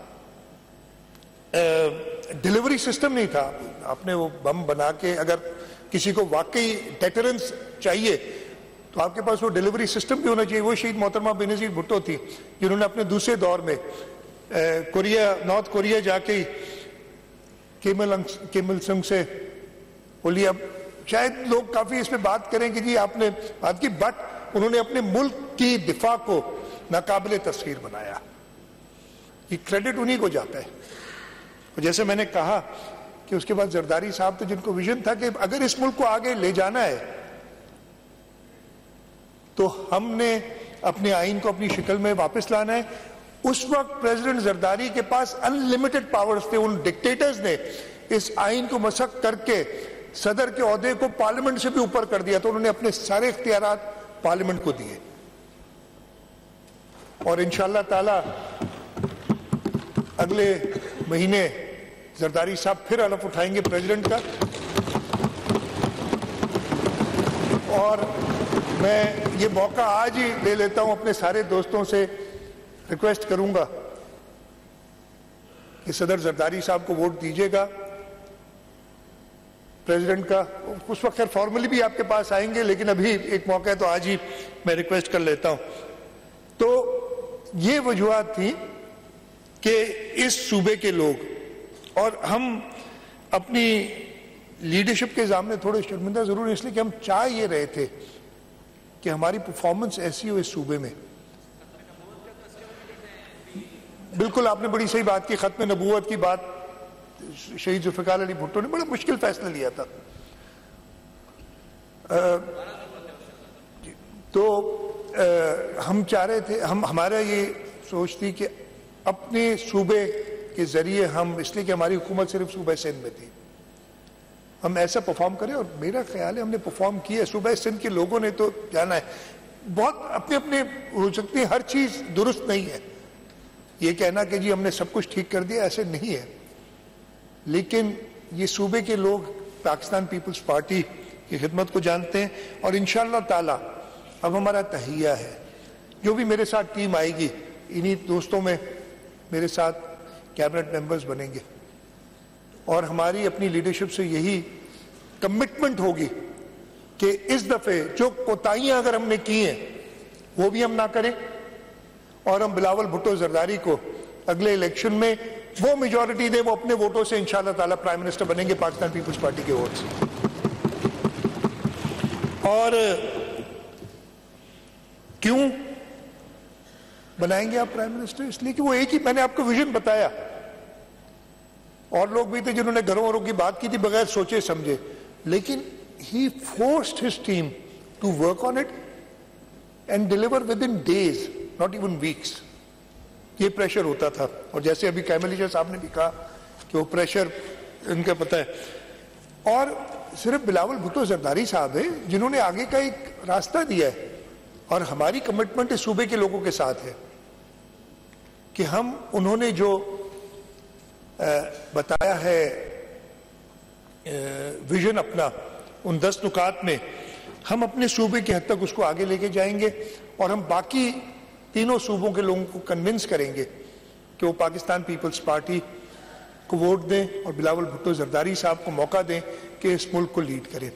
ڈیلیوری سسٹم نہیں تھا. آپ نے وہ بم بنا کے, اگر کسی کو واقعی ڈیٹرنس چاہیے تو آپ کے پاس وہ ڈیلیوری سسٹم بھی ہونا چاہیے. وہ شہید محترمہ بے نظیر بھٹو تھی جنہوں نے اپنے دوسرے دور میں نارتھ کوریا جا کے کیم il سنگ سے بولی. اب شاید لوگ کافی اس پہ بات کریں کہ جی آپ نے بات کی, بٹ انہوں نے اپنے ملک کی دفاع کو ناقابل تسخیر بنایا. یہ کریڈٹ انہی کو جاتا ہے. اور جیسے میں نے کہا کہ اس کے بعد زرداری صاحب تھے جن کو ویژن تھا کہ اگر اس ملک کو آگے لے جانا ہے تو ہم نے اپنے آئین کو اپنی شکل میں واپس لانا ہے. اس وقت پریزیڈنٹ زرداری کے پاس ان لمیٹڈ پاورز تھے. ان ڈکٹیٹرز نے اس آئین کو مسخ کر کے صدر کے عہدے کو پارلیمنٹ سے بھی اوپر کر دیا, تو انہوں نے اپنے سارے اختیارات پارلیمنٹ کو دیے. اور انشاءاللہ تعالی اگلے مہینے زرداری صاحب پھر حلف اٹھائیں گے پریزیڈنٹ کا. اور میں یہ موقع آج ہی لے لیتا ہوں, اپنے سارے دوستوں سے ریکویسٹ کروں گا کہ صدر زرداری صاحب کو ووٹ دیجیے گا پریزیڈنٹ کا. اس وقت خیر فارملی بھی آپ کے پاس آئیں گے, لیکن ابھی ایک موقع ہے تو آج ہی میں ریکویسٹ کر لیتا ہوں. تو یہ وجوہات تھیں کہ اس صوبے کے لوگ اور ہم اپنی لیڈرشپ کے سامنے تھوڑے شرمندہ ضرور, اس لیے کہ ہم چاہ یہ رہے تھے کہ ہماری پرفارمنس ایسی ہو اس صوبے میں. بالکل آپ نے بڑی صحیح بات کی, ختم نبوت کی بات شہید ذوالفقار علی بھٹو نے بڑا مشکل فیصلہ لیا تھا. تو ہم چاہ رہے تھے, ہمارا یہ سوچ تھی کہ اپنے صوبے کے ذریعے ہم, اس لیے کہ ہماری حکومت صرف صوبہ سندھ میں تھی, ہم ایسا پرفارم کریں. اور میرا خیال ہے ہم نے پرفارم کیا. صوبہ سندھ کے لوگوں نے تو جانا ہے, بہت اپنے اپنے ہو سکتے ہیں, ہر چیز درست نہیں ہے. یہ کہنا کہ جی ہم نے سب کچھ ٹھیک کر دیا, ایسے نہیں ہے. لیکن یہ صوبے کے لوگ پاکستان پیپلز پارٹی کی خدمت کو جانتے ہیں. اور انشاءاللہ تعالی اب ہمارا تہیہ ہے, جو بھی میرے ساتھ ٹیم آئے گی انہی دوستوں میں میرے ساتھ کیبنٹ ممبرز بنیں گے. اور ہماری اپنی لیڈرشپ سے یہی کمٹمنٹ ہوگی کہ اس دفعے جو کوتاہیاں اگر ہم نے کی ہیں وہ بھی ہم نہ کریں, اور ہم بلاول بھٹو زرداری کو اگلے الیکشن میں وہ میجورٹی دیں, وہ اپنے ووٹوں سے انشاءاللہ تعالی پرائم منسٹر بنیں گے پاکستان پیپلز پارٹی کے ووٹ سے. اور کیوں بنائیں گے آپ پرائم منسٹر؟ اس لیے کہ وہ ایک ہی, میں نے آپ کو ویژن بتایا, اور لوگ بھی تھے جنہوں نے گھروں والوں کی بات کی تھی بغیر سوچے سمجھے, لیکن he forced his team to work on it and deliver within days, not even weeks. یہ پریشر ہوتا تھا. اور جیسے ابھی کیمل علی شاہ صاحب نے بھی کہا کہ وہ پریشر ان کا پتہ ہے. اور صرف بلاول بھٹو زرداری صاحب ہیں جنہوں نے آگے کا ایک راستہ دیا ہے, اور ہماری کمٹمنٹ اس صوبے کے لوگوں کے ساتھ ہے کہ ہم, انہوں نے جو بتایا ہے ویژن اپنا ان 10 نکات میں, ہم اپنے صوبے کی حد تک اس کو آگے لے کے جائیں گے. اور ہم باقی تینوں صوبوں کے لوگوں کو کنونس کریں گے کہ وہ پاکستان پیپلز پارٹی کو ووٹ دیں اور بلاول بھٹو زرداری صاحب کو موقع دیں کہ اس ملک کو لیڈ کریں.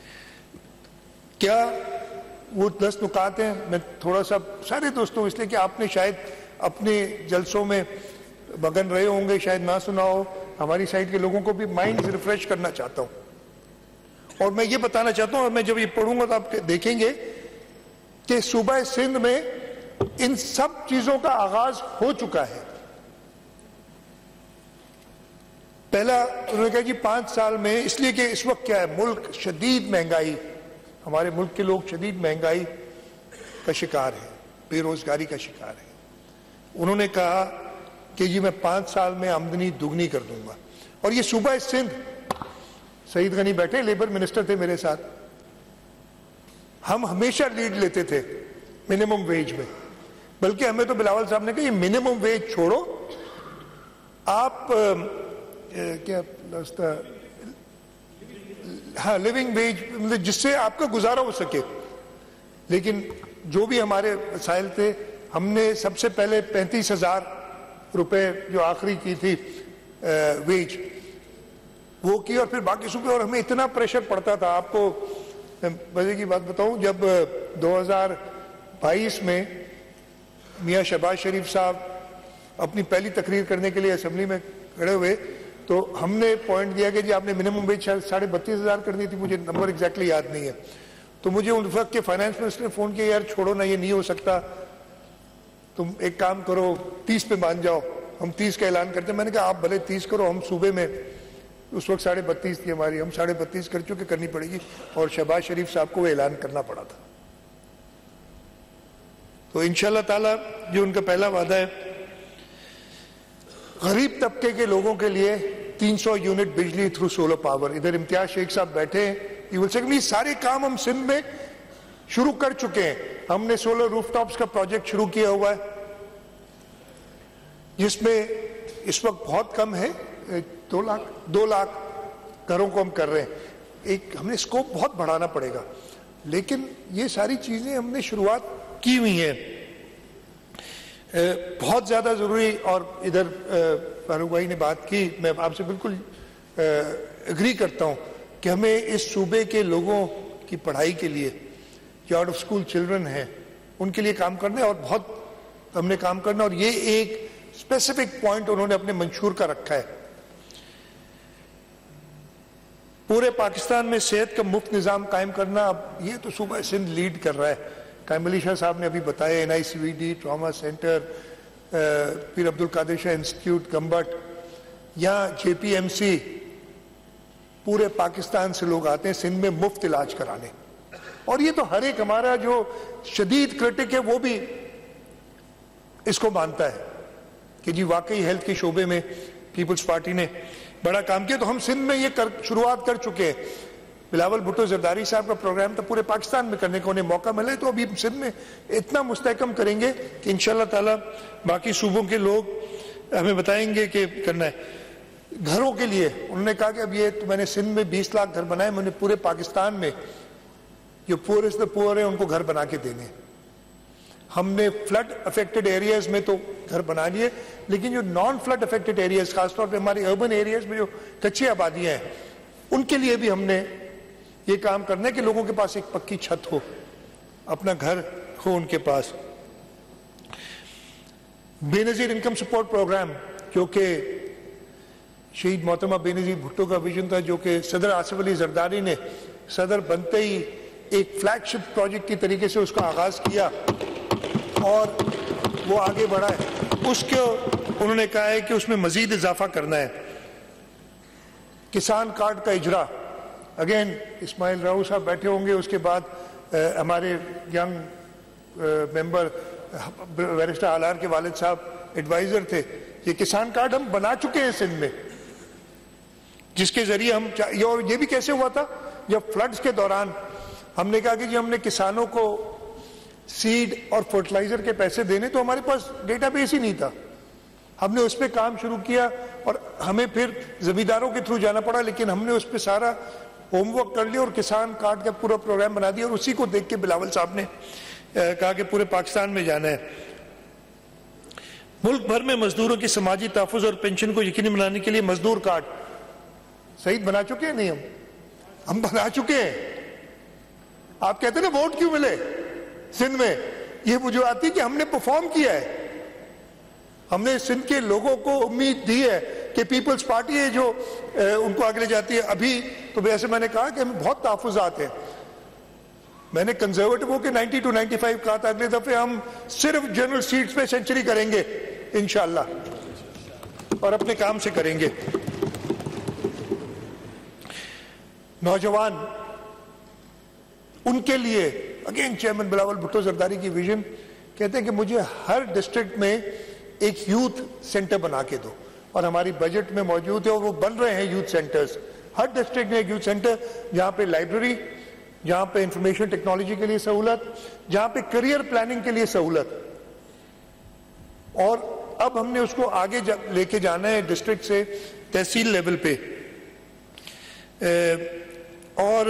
کیا وہ 10 نکات ہیں؟ میں تھوڑا سا سارے دوستوں اس لیے کہ آپ نے شاید اپنے جلسوں میں مگن رہے ہوں گے، شاید نہ سنا ہو، ہماری سائڈ کے لوگوں کو بھی مائنڈ ریفریش کرنا چاہتا ہوں. اور میں یہ بتانا چاہتا ہوں، اور میں جب یہ پڑھوں گا تو آپ دیکھیں گے کہ صوبہ سندھ میں ان سب چیزوں کا آغاز ہو چکا ہے. پہلا انہوں نے کہا جی 5 سال میں، اس لیے کہ اس وقت کیا ہے، ملک شدید مہنگائی، ہمارے ملک کے لوگ شدید مہنگائی کا شکار ہیں، بے روزگاری کا شکار ہیں. انہوں نے کہا کہ جی میں 5 سال میں آمدنی دگنی کر دوں گا. اور یہ صوبہ سندھ، سعید غنی بیٹھے لیبر منسٹر تھے میرے ساتھ، ہم ہمیشہ لیڈ لیتے تھے منیمم ویج میں، بلکہ ہمیں تو بلاول صاحب نے کہا یہ منیمم ویج چھوڑو، آپ کیا ہاں لیونگ ویج مطلب جس سے آپ کا گزارا ہو سکے. لیکن جو بھی ہمارے وسائل تھے، ہم نے سب سے پہلے 35,000 روپے جو آخری کی تھی ویج وہ کی، اور پھر باقی صوبے. اور ہمیں اتنا پریشر پڑتا تھا، آپ کو مزے کی بات بتاؤں، جب 2022 میں میاں شہباز شریف صاحب اپنی پہلی تقریر کرنے کے لیے اسمبلی میں کھڑے ہوئے تو ہم نے پوائنٹ دیا کہ جی آپ نے منیمم ویج 32,500 کرنی تھی، مجھے نمبر ایگزیکٹلی یاد نہیں ہے. تو مجھے ان وقت کے فائنانس منسٹر نے فون کیا، یار چھوڑو نا، یہ نہیں ہو سکتا، تم ایک کام کرو 30 پہ مان جاؤ، ہم 30 کا اعلان کرتے ہیں. میں نے کہا آپ بھلے 30 کرو، ہم صوبے میں اس وقت 32.5 تھی ہماری، ہم 32.5 کر چکے، کرنی پڑے گی. اور شہباز شریف صاحب کو وہ اعلان کرنا پڑا تھا. تو انشاءاللہ تعالی جو ان کا پہلا وعدہ ہے، غریب طبقے کے لوگوں کے لیے 300 یونٹ بجلی تھرو سولر پاور. ادھر امتیاز شیخ صاحب بیٹھے ہیں، یہ سارے کام ہم سندھ میں شروع کر چکے ہیں. ہم نے سولر روف ٹاپس کا پروجیکٹ شروع کیا ہوا ہے، جس میں اس وقت بہت کم ہے، 2 لاکھ گھروں کو ہم کر رہے ہیں. ہم نے اسکوپ بہت بڑھانا پڑے گا، لیکن یہ ساری چیزیں ہم نے شروعات کی ہوئی ہیں. بہت زیادہ ضروری، اور ادھر فاروق بھائی نے بات کی، میں آپ سے بالکل اگری کرتا ہوں کہ ہمیں اس صوبے کے لوگوں کی پڑھائی کے لیے جو آؤٹ آف اسکول چلڈرن ہیں ان کے لیے کام کرنا ہے، اور بہت ہم نے کام کرنا. اور یہ ایک اسپیسیفک پوائنٹ انہوں نے اپنے منشور کا رکھا ہے. پورے پاکستان میں صحت کا مفت نظام قائم کرنا، اب یہ تو صوبہ سندھ لیڈ کر رہا ہے. قائم علی شاہ صاحب نے ابھی بتایا، NICVD ٹراما سینٹر، پیر عبد القادر شاہ انسٹیٹیوٹ گمبٹ، یہاں JPMC، پورے پاکستان سے لوگ آتے ہیں سندھ میں مفت علاج کرانے. اور یہ تو ہر ایک ہمارا جو شدید کرٹک ہے وہ بھی اس کو مانتا ہے کہ جی واقعی ہیلتھ کے شعبے میں پیپلز پارٹی نے بڑا کام کیا. تو ہم سندھ میں یہ شروعات کر چکے ہیں. بلاول بھٹو زرداری صاحب کا پروگرام تو پورے پاکستان میں کرنے کو انہیں موقع ملے، تو ابھی سندھ میں اتنا مستحکم کریں گے کہ انشاءاللہ تعالی باقی صوبوں کے لوگ ہمیں بتائیں گے کہ کرنا ہے. گھروں کے لیے انہوں نے کہا کہ اب یہ تو میں نے سندھ میں 20 لاکھ گھر بنائے، میں نے پورے پاکستان میں جو پورسٹ پور ہیں ان کو گھر بنا کے دینے. ہم نے فلڈ افیکٹڈ ایریاز میں تو گھر بنا لیے، لیکن جو نان فلڈ افیکٹڈ ایریاز، خاص طور پہ ہماری اربن ایریاز میں جو کچی آبادیاں ہیں، ان کے لیے بھی ہم نے یہ کام کرنا ہے کہ لوگوں کے پاس ایک پکی چھت ہو، اپنا گھر ہو ان کے پاس. بے نظیر انکم سپورٹ پروگرام جو کہ شہید محترمہ بے نظیر بھٹو کا ویژن تھا، جو کہ صدر آصف علی زرداری نے صدر بنتے ہی ایک فلیگ شپ پروجیکٹ کی طریقے سے اس کا آغاز کیا اور وہ آگے بڑھا ہے. اس کو انہوں نے کہا ہے کہ اس میں مزید اضافہ کرنا ہے. کسان کارڈ کا اجرا، اگین اسماعیل راؤ صاحب بیٹھے ہوں گے، اس کے بعد ہمارے ینگ ممبر بیرسٹر آلار کے والد صاحب ایڈوائزر تھے. یہ کسان کارڈ ہم بنا چکے ہیں سندھ میں، جس کے ذریعے ہم اور یہ بھی کیسے ہوا تھا، جب فلڈز کے دوران ہم نے کہا کہ جی ہم نے کسانوں کو سیڈ اور فرٹیلائزر کے پیسے دینے، تو ہمارے پاس ڈیٹا بیس ہی نہیں تھا. ہم نے اس پہ کام شروع کیا اور ہمیں پھر زمینداروں کے تھرو جانا پڑا، لیکن ہم نے اس پہ سارا ہوم ورک کر لیا اور کسان کارڈ کا پورا پروگرام بنا دیا. اور اسی کو دیکھ کے بلاول صاحب نے کہا کہ پورے پاکستان میں جانا ہے. ملک بھر میں مزدوروں کی سماجی تحفظ اور پینشن کو یقینی بنانے کے لیے مزدور کارڈ سعید بنا چکے ہیں؟ نہیں، ہم بنا چکے ہیں. آپ کہتے ہیں نا ووٹ کیوں ملے سندھ میں، یہ وجوہات تھی کہ ہم نے پرفارم کیا ہے. ہم نے سندھ کے لوگوں کو امید دی ہے کہ پیپلز پارٹی ہے جو ان کو آگے لے جاتی ہے. ابھی تو ویسے میں نے کہا کہ ہمیں بہت تحفظات ہیں. میں نے کنزرویٹو کے 90 to 95 کہا تھا، اگلے دفعے ہم صرف جنرل سیٹس پہ سینچری کریں گے انشاءاللہ، اور اپنے کام سے کریں گے. نوجوان، ان کے لیے اگین چیئرمین بلاول بھٹو زرداری کی ویژن کہتے ہیں کہ مجھے ہر ڈسٹرکٹ میں ایک یوتھ سینٹر بنا کے دو، اور ہماری بجٹ میں موجود ہے اور وہ بن رہے ہیں یوتھ سینٹرز. ہر ڈسٹرکٹ میں ایک یوتھ سینٹر جہاں پہ لائبریری، جہاں پہ انفارمیشن ٹیکنالوجی کے لیے سہولت، جہاں پہ کریئر پلاننگ کے لیے سہولت. اور اب ہم نے اس کو آگے لے کے جانا ہے ڈسٹرکٹ سے تحصیل لیول پہ. اور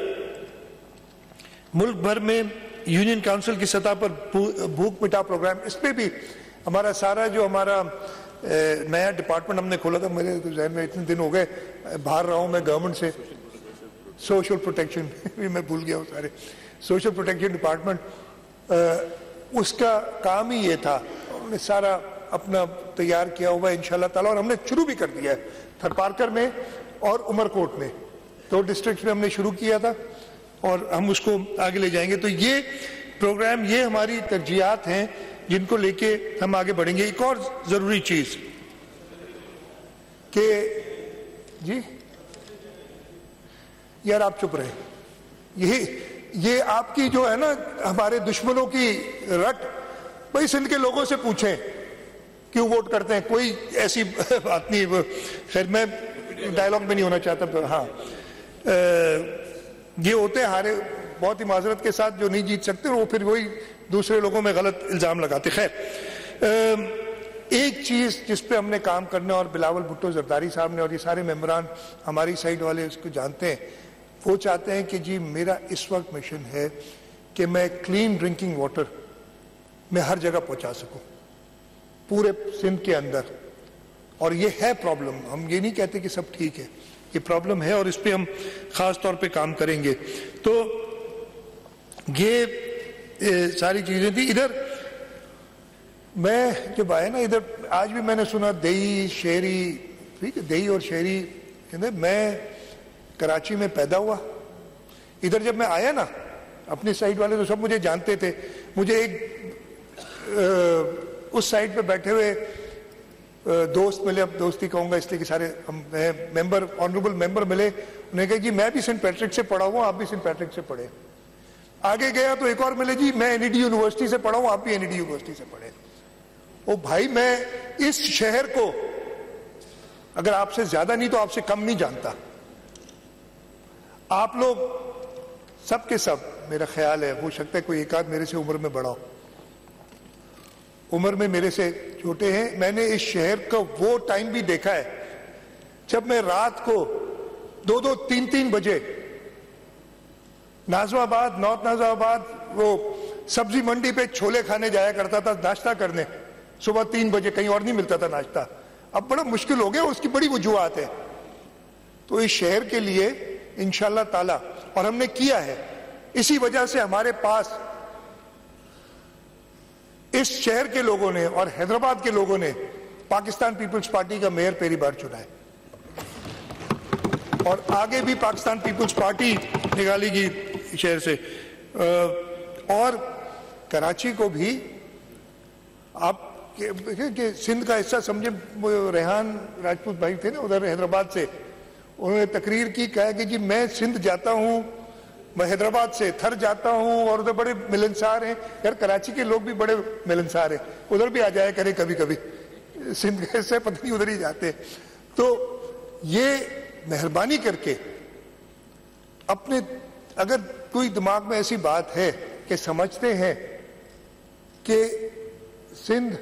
ملک بھر میں یونین کاؤنسل کی سطح پر بھوک مٹا پروگرام، اس پہ بھی ہمارا سارا جو ہمارا نیا ڈپارٹمنٹ ہم نے کھولا تھا، میرے ذہن میں اتنے دن ہو گئے باہر رہا ہوں میں گورنمنٹ سے، سوشل پروٹیکشن بھی میں بھول گیا ہوں سارے، سوشل پروٹیکشن ڈپارٹمنٹ، اس کا کام ہی یہ تھا. انہوں نے سارا اپنا تیار کیا ہوا ہے انشاءاللہ تعالیٰ، اور ہم نے شروع بھی کر دیا ہے تھرپارکر میں اور عمر کوٹ میں، 2 ڈسٹرکٹس میں ہم نے شروع کیا تھا اور ہم اس کو آگے لے جائیں گے. تو یہ پروگرام، یہ ہماری ترجیحات ہیں جن کو لے کے ہم آگے بڑھیں گے. ایک اور ضروری چیز کہ جی یار آپ چپ رہے، یہ آپ کی جو ہے نا ہمارے دشمنوں کی رٹ، بھائی سندھ کے لوگوں سے پوچھیں کیوں ووٹ کرتے ہیں، کوئی ایسی بات نہیں. خیر میں ڈائلاگ میں نہیں ہونا چاہتا. ہاں یہ ہوتے ہیں ہارے بہت ہی معذرت کے ساتھ جو نہیں جیت سکتے، وہ پھر وہی دوسرے لوگوں میں غلط الزام لگاتے. خیر ایک چیز جس پہ ہم نے کام کرنا، اور بلاول بھٹو زرداری صاحب نے اور یہ سارے ممبران ہماری سائڈ والے اس کو جانتے ہیں، وہ چاہتے ہیں کہ جی میرا اس وقت مشن ہے کہ میں کلین ڈرنکنگ واٹر میں ہر جگہ پہنچا سکوں پورے سندھ کے اندر. اور یہ ہے پرابلم، ہم یہ نہیں کہتے کہ سب ٹھیک ہے، یہ پرابلم ہے اور اس پہ ہم خاص طور پہ کام کریں گے. تو یہ ساری چیزیں تھی. ادھر میں جب آیا نا، ادھر آج بھی میں نے سنا دیہی شہری، ٹھیک ہے، دیہی اور شہری. میں کراچی میں پیدا ہوا، ادھر جب میں آیا نا، اپنی سائڈ والے تو سب مجھے جانتے تھے. مجھے ایک اس سائڈ پہ بیٹھے ہوئے دوست ملے، اب دوستی کہوں گا اس لیے کہ سارے ممبر، آنریبل ممبر ملے. انہوں نے کہا جی میں بھی سینٹ پیٹرک سے پڑھا ہوں، آپ بھی سینٹ پیٹرک سے پڑھے. آگے گیا تو ایک اور ملے، جی میں این ای ڈی یونیورسٹی سے پڑھا ہوں، آپ بھی این ای ڈی یونیورسٹی سے پڑھے. او بھائی، میں اس شہر کو اگر آپ سے زیادہ نہیں تو آپ سے کم نہیں جانتا. آپ لوگ سب کے سب، میرا خیال ہے ہو سکتا ہے کوئی ایک آدھ میرے سے عمر میں بڑا ہو، عمر میں میرے سے چھوٹے ہیں. میں نے اس شہر کا وہ ٹائم بھی دیکھا ہے جب میں رات کو 2-2, 3-3 بجے نازم آباد، نارتھ نازم آباد، وہ سبزی منڈی پہ چھولے کھانے جایا کرتا تھا ناشتہ کرنے. صبح 3 بجے، کہیں اور نہیں ملتا تھا ناشتہ. اب بڑا مشکل ہو گیا اور اس کی بڑی وجوہات ہے. تو اس شہر کے لیے انشاءاللہ تعالی، اور ہم نے کیا ہے، اسی وجہ سے ہمارے پاس اس شہر کے لوگوں نے اور حیدرآباد کے لوگوں نے پاکستان پیپلز پارٹی کا میئر پہلی بار چنا ہے، اور آگے بھی پاکستان پیپلز پارٹی نکالے گی شہر سے. اور کراچی کو بھی آپ کہ سندھ کا حصہ سمجھے. ریحان راجپوت بھائی تھے نا ادھر حیدرآباد سے، انہوں نے تقریر کی، کہا کہ جی میں سندھ جاتا ہوں، میں حیدرآباد سے تھر جاتا ہوں، اور ادھر بڑے ملنسار ہیں. یار کراچی کے لوگ بھی بڑے ملنسار ہیں، ادھر بھی آ جایا کرے کبھی کبھی، سندھ کے حصے پتہ نہیں ادھر ہی جاتے. تو یہ مہربانی کر کے اپنے، اگر کوئی دماغ میں ایسی بات ہے کہ سمجھتے ہیں کہ سندھ،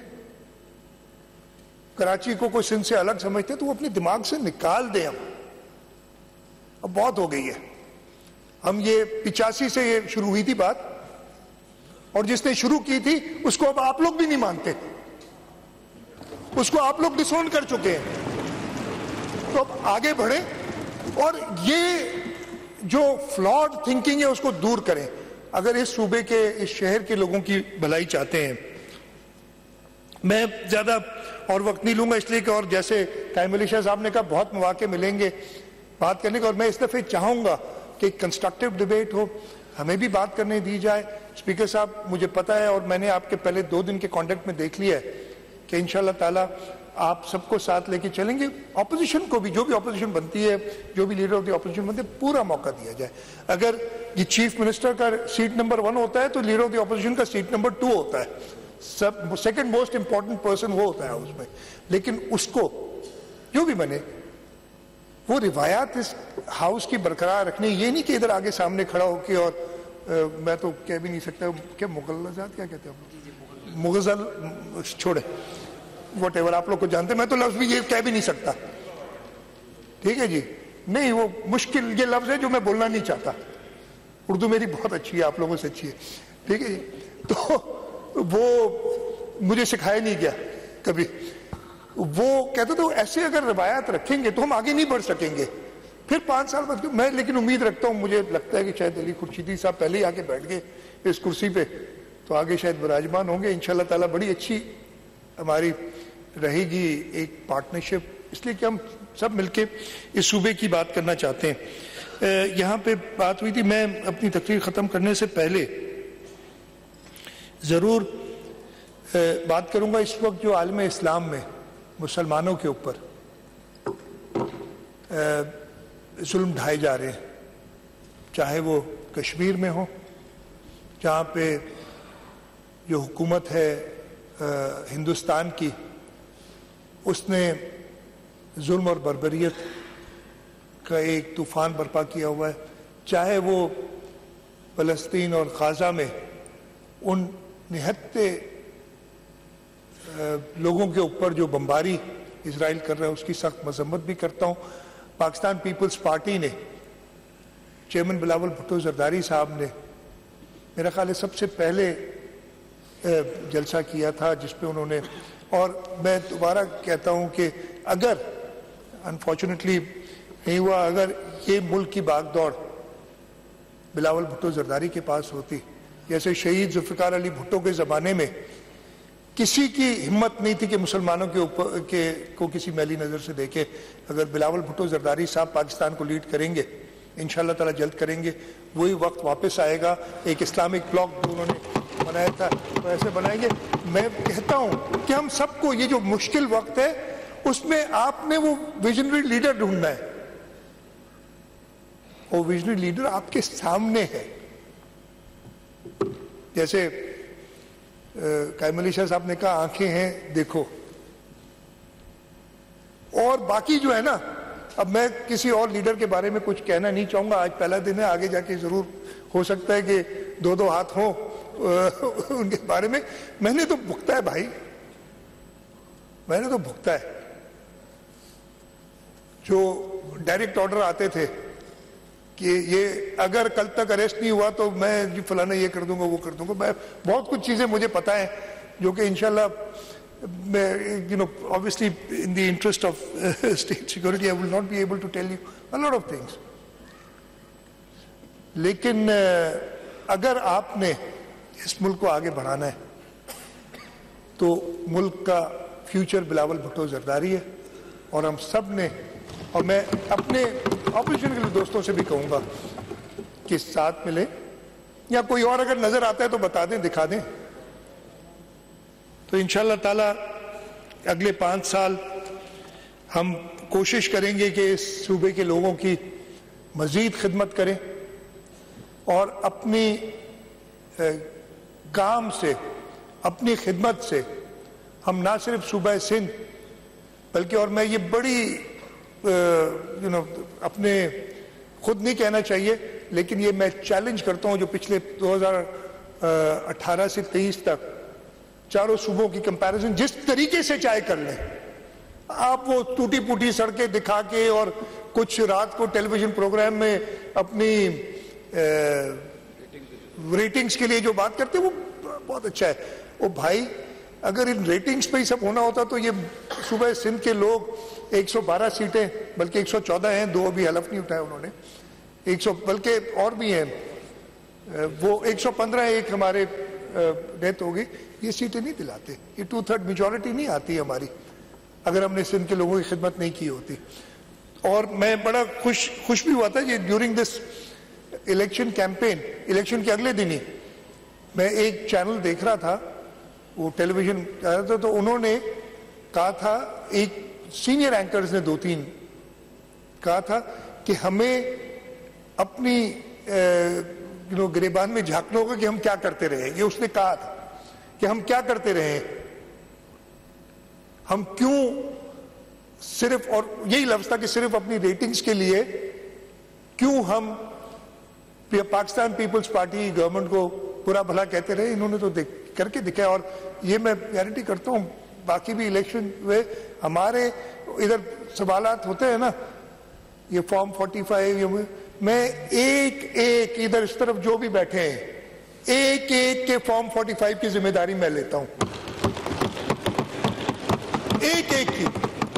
کراچی کو کوئی سندھ سے الگ سمجھتے تو وہ اپنے دماغ سے نکال دیں. اب بہت ہو گئی ہے. ہم یہ 85 سے یہ شروع ہوئی تھی بات، اور جس نے شروع کی تھی اس کو اب آپ لوگ بھی نہیں مانتے. اس کو آپ لوگ ڈسون کر چکے ہیں. تو اب آگے بڑھیں اور یہ جو فلاڈ تھنکنگ ہے اس کو دور کریں. اگر اس صوبے کے اس شہر کے لوگوں کی بھلائی چاہتے ہیں. میں زیادہ اور وقت نہیں لوں گا اس لیے کہ اور جیسے قائم علی شاہ صاحب نے کہا بہت مواقع ملیں گے بات کرنے کا, اور میں اس دفعہ چاہوں گا کہ کنسٹرکٹیو ڈیبیٹ ہو, ہمیں بھی بات کرنے دی جائے. اسپیکر صاحب مجھے پتا ہے اور میں نے آپ کے پہلے 2 دن کے کانٹیکٹ میں دیکھ لیا ہے کہ انشاءاللہ تعالیٰ آپ سب کو ساتھ لے کے چلیں گے. اپوزیشن کو بھی, جو بھی اپوزیشن بنتی ہے, جو بھی لیڈر آف دی اپوزیشن بنتے ہیں, پورا موقع دیا جائے. اگر یہ چیف منسٹر کا سیٹ نمبر 1 ہوتا ہے تو لیڈر آف دی اپوزیشن کا سیٹ نمبر 2 ہوتا ہے. سیکنڈ موسٹ امپورٹنٹ پرسن وہ ہوتا ہے اس میں. لیکن اس کو جو بھی بنے وہ روایات اس ہاؤس کی برقرار رکھنی. یہ نہیں کہ ادھر آگے سامنے کھڑا ہو کے, اور میں تو کہہ بھی نہیں سکتا کہ مغلظات کیا کہتے ہیں, مغزل چھوڑے واٹ ایور آپ لوگ کو جانتے ہیں, میں تو لفظ بھی یہ کہہ بھی نہیں سکتا. ٹھیک ہے جی, نہیں وہ مشکل یہ لفظ ہے جو میں بولنا نہیں چاہتا. اردو میری بہت اچھی ہے, آپ لوگوں سے اچھی ہے. ٹھیک ہے جی, تو وہ مجھے سکھایا نہیں گیا کبھی. وہ کہتے تھے ایسے اگر روایات رکھیں گے تو ہم آگے نہیں بڑھ سکیں گے. پھر 5 سال بعد میں لیکن امید رکھتا ہوں, مجھے لگتا ہے کہ شاید علی خورشیدی صاحب پہلے ہی آ کے بیٹھ گئے اس کرسی پہ, تو آگے شاید براجمان ہوں گے انشاءاللہ تعالیٰ. بڑی اچھی ہماری رہے گی ایک پارٹنرشپ, اس لیے کہ ہم سب مل کے اس صوبے کی بات کرنا چاہتے ہیں. یہاں پہ بات ہوئی تھی, میں اپنی تقریر ختم کرنے سے پہلے ضرور بات کروں گا اس وقت جو عالم اسلام میں مسلمانوں کے اوپر ظلم ڈھائے جا رہے ہیں, چاہے وہ کشمیر میں ہو جہاں پہ جو حکومت ہے ہندوستان کی اس نے ظلم اور بربریت کا ایک طوفان برپا کیا ہوا ہے, چاہے وہ فلسطین اور غزہ میں ان نہتے لوگوں کے اوپر جو بمباری اسرائیل کر رہا ہے اس کی سخت مذمت بھی کرتا ہوں. پاکستان پیپلز پارٹی نے چیئرمین بلاول بھٹو زرداری صاحب نے میرا خیال ہے سب سے پہلے جلسہ کیا تھا جس پہ انہوں نے, اور میں دوبارہ کہتا ہوں کہ اگر انفارچونیٹلی نہیں ہوا, اگر یہ ملک کی باغ دوڑ بلاول بھٹو زرداری کے پاس ہوتی, جیسے شہید ذوالفقار علی بھٹو کے زمانے میں کسی کی ہمت نہیں تھی کہ مسلمانوں کے اوپر کو کسی میلی نظر سے دیکھے, اگر بلاول بھٹو زرداری صاحب پاکستان کو لیڈ کریں گے انشاءاللہ تعالیٰ جلد کریں گے, وہی وقت واپس آئے گا. ایک اسلامک بلاک جو انہوں نے بنایا تھا وہ ایسے بنائیں گے. میں کہتا ہوں کہ ہم سب کو یہ جو مشکل وقت ہے اس میں آپ نے وہ ویژنری لیڈر ڈھونڈنا ہے. وہ ویژنری لیڈر آپ کے سامنے ہے. جیسے قائم علی شاہ صاحب نے کہا آنکھیں ہیں دیکھو, اور باقی جو ہے نا, اب میں کسی اور لیڈر کے بارے میں کچھ کہنا نہیں چاہوں گا, آج پہلا دن ہے, آگے جا کے ضرور ہو سکتا ہے کہ 2 ہاتھ ہوں ان کے بارے میں. میں نے تو بھگتا ہے بھائی, میں نے تو بھگتا ہے. جو ڈائریکٹ آرڈر آتے تھے کہ یہ اگر کل تک اریسٹ نہیں ہوا تو میں جی فلانا یہ کر دوں گا وہ کر دوں گا, میں بہت کچھ چیزیں مجھے پتا ہے جو کہ انشاءاللہ میں obviously in the interest of state security I will not be able to tell you a lot of things. لیکن اگر آپ نے اس ملک کو آگے بڑھانا ہے تو ملک کا فیوچر بلاول بھٹو زرداری ہے, اور ہم سب نے, اور میں اپنے اپوزیشن کے لیے دوستوں سے بھی کہوں گا کہ ساتھ ملیں, یا کوئی اور اگر نظر آتا ہے تو بتا دیں, دکھا دیں. تو انشاءاللہ تعالیٰ اگلے 5 سال ہم کوشش کریں گے کہ اس صوبے کے لوگوں کی مزید خدمت کریں, اور اپنی کام سے, اپنی خدمت سے ہم نہ صرف صوبہ سندھ بلکہ, اور میں یہ بڑی اپنے خود نہیں کہنا چاہیے لیکن یہ میں چیلنج کرتا ہوں, جو پچھلے 2018 سے 23 تک چاروں صوبوں کی کمپیریزن جس طریقے سے چاہے کر لیں, آپ وہ ٹوٹی پوٹی سڑکیں دکھا کے اور کچھ رات کو ٹیلی ویژن پروگرام میں اپنی ریٹنگز کے لیے جو بات کرتے ہیں وہ بہت اچھا ہے. وہ بھائی اگر ان ریٹنگز پہ ہی سب ہونا ہوتا تو یہ صوبہ سندھ کے لوگ 112 سیٹیں بلکہ 114 ہیں, 2 ابھی حلف نہیں اٹھایا انہوں نے, 100 بلکہ اور بھی ہیں, وہ 115 ایک ہمارے ڈیتھ ہوگی, یہ سیٹیں نہیں دلاتے. یہ 2/3 میجورٹی نہیں آتی ہماری اگر ہم نے سندھ کے لوگوں کی خدمت نہیں کی ہوتی. اور میں بڑا خوش بھی ہوا تھا کہ during this election campaign, election کے اگلے دن ہی میں ایک چینل دیکھ رہا تھا, وہ ٹیلی ویژن کہہ رہا تھا, تو انہوں نے کہا تھا, ایک سینئر اینکرز نے 2-3 کہا تھا کہ ہمیں اپنی گریبان میں جھانکنا ہوگا کہ ہم کیا کرتے رہے. یہ اس نے کہا تھا کہ ہم کیا کرتے رہے, ہم کیوں صرف, اور یہی لفظ تھا کہ صرف اپنی ریٹنگز کے لیے کیوں ہم پاکستان پیپلز پارٹی گورنمنٹ کو برا بھلا کہتے رہے. انہوں نے تو کر کے دکھایا, اور یہ میں گارنٹی کرتا ہوں باقی بھی الیکشن ہوئے ہمارے ادھر سوالات ہوتے ہیں نا, یہ فارم 45, میں ایک ایک ادھر اس طرف جو بھی بیٹھے ہیں ایک ایک کے فارم 45 کی ذمہ داری میں لیتا ہوں, ایک ایک کی.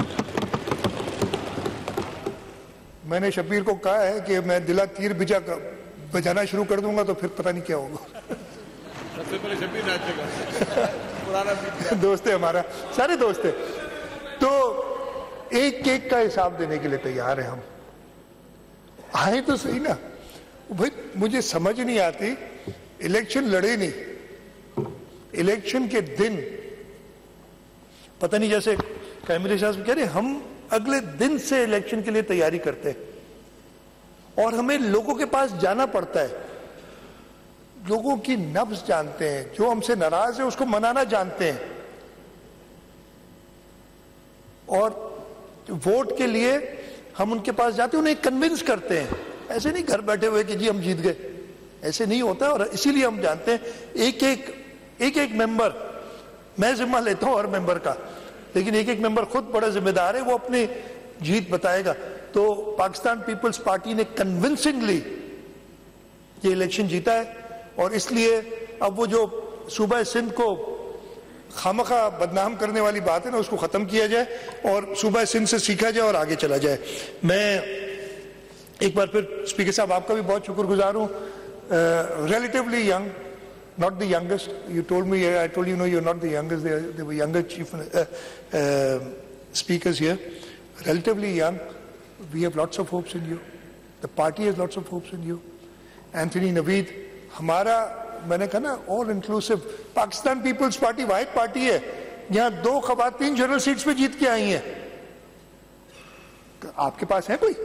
میں نے شبیر کو کہا ہے کہ میں دلا تیر بجانا شروع کر دوں گا تو پھر پتہ نہیں کیا ہوگا. سب سے پہلے شبیر ناچے گا, دوست ہے ہمارا, سارے دوست ہیں. تو ایک ایک کا حساب دینے کے لیے تیار ہیں ہم. آئے تو صحیح نا بھائی, مجھے سمجھ نہیں آتی, الیکشن لڑے نہیں, الیکشن کے دن پتہ نہیں, جیسے کیمرے صاحب کہہ رہے ہم اگلے دن سے الیکشن کے لیے تیاری کرتے ہیں, اور ہمیں لوگوں کے پاس جانا پڑتا ہے, لوگوں کی نبض جانتے ہیں, جو ہم سے ناراض ہے اس کو منانا جانتے ہیں, اور ووٹ کے لیے ہم ان کے پاس جاتے ہیں, انہیں کنونس کرتے ہیں. ایسے نہیں گھر بیٹھے ہوئے کہ جی ہم جیت گئے, ایسے نہیں ہوتا. اور اسی لیے ہم جانتے ہیں ایک ایک ممبر, میں ذمہ لیتا ہوں ہر ممبر کا, لیکن ایک ایک ممبر خود بڑا ذمہ دار ہے, وہ اپنی جیت بتائے گا. تو پاکستان پیپلز پارٹی نے کنونسنگلی یہ الیکشن جیتا ہے, اور اس لیے اب وہ جو صوبہ سندھ کو خامخواہ بدنام کرنے والی بات ہے نا, اس کو ختم کیا جائے اور صوبہ سندھ سے سیکھا جائے اور آگے چلا جائے. میں ایک بار پھر اسپیکر صاحب آپ کا بھی بہت شکر گزار ہوں. Relatively young, not the youngest, you told me, I told you, no, you're not the youngest, they were younger chief speakers here. Relatively young, we have lots of hopes in you, the party has lots of hopes in you. Anthony Naveed, ہمارا, میں نے کہا نا, all inclusive, Pakistan peoples party واحد party ہے یہاں 2 خواتین general seats پہ جیت کے آئی ہیں. آپ کے پاس ہے کوئی؟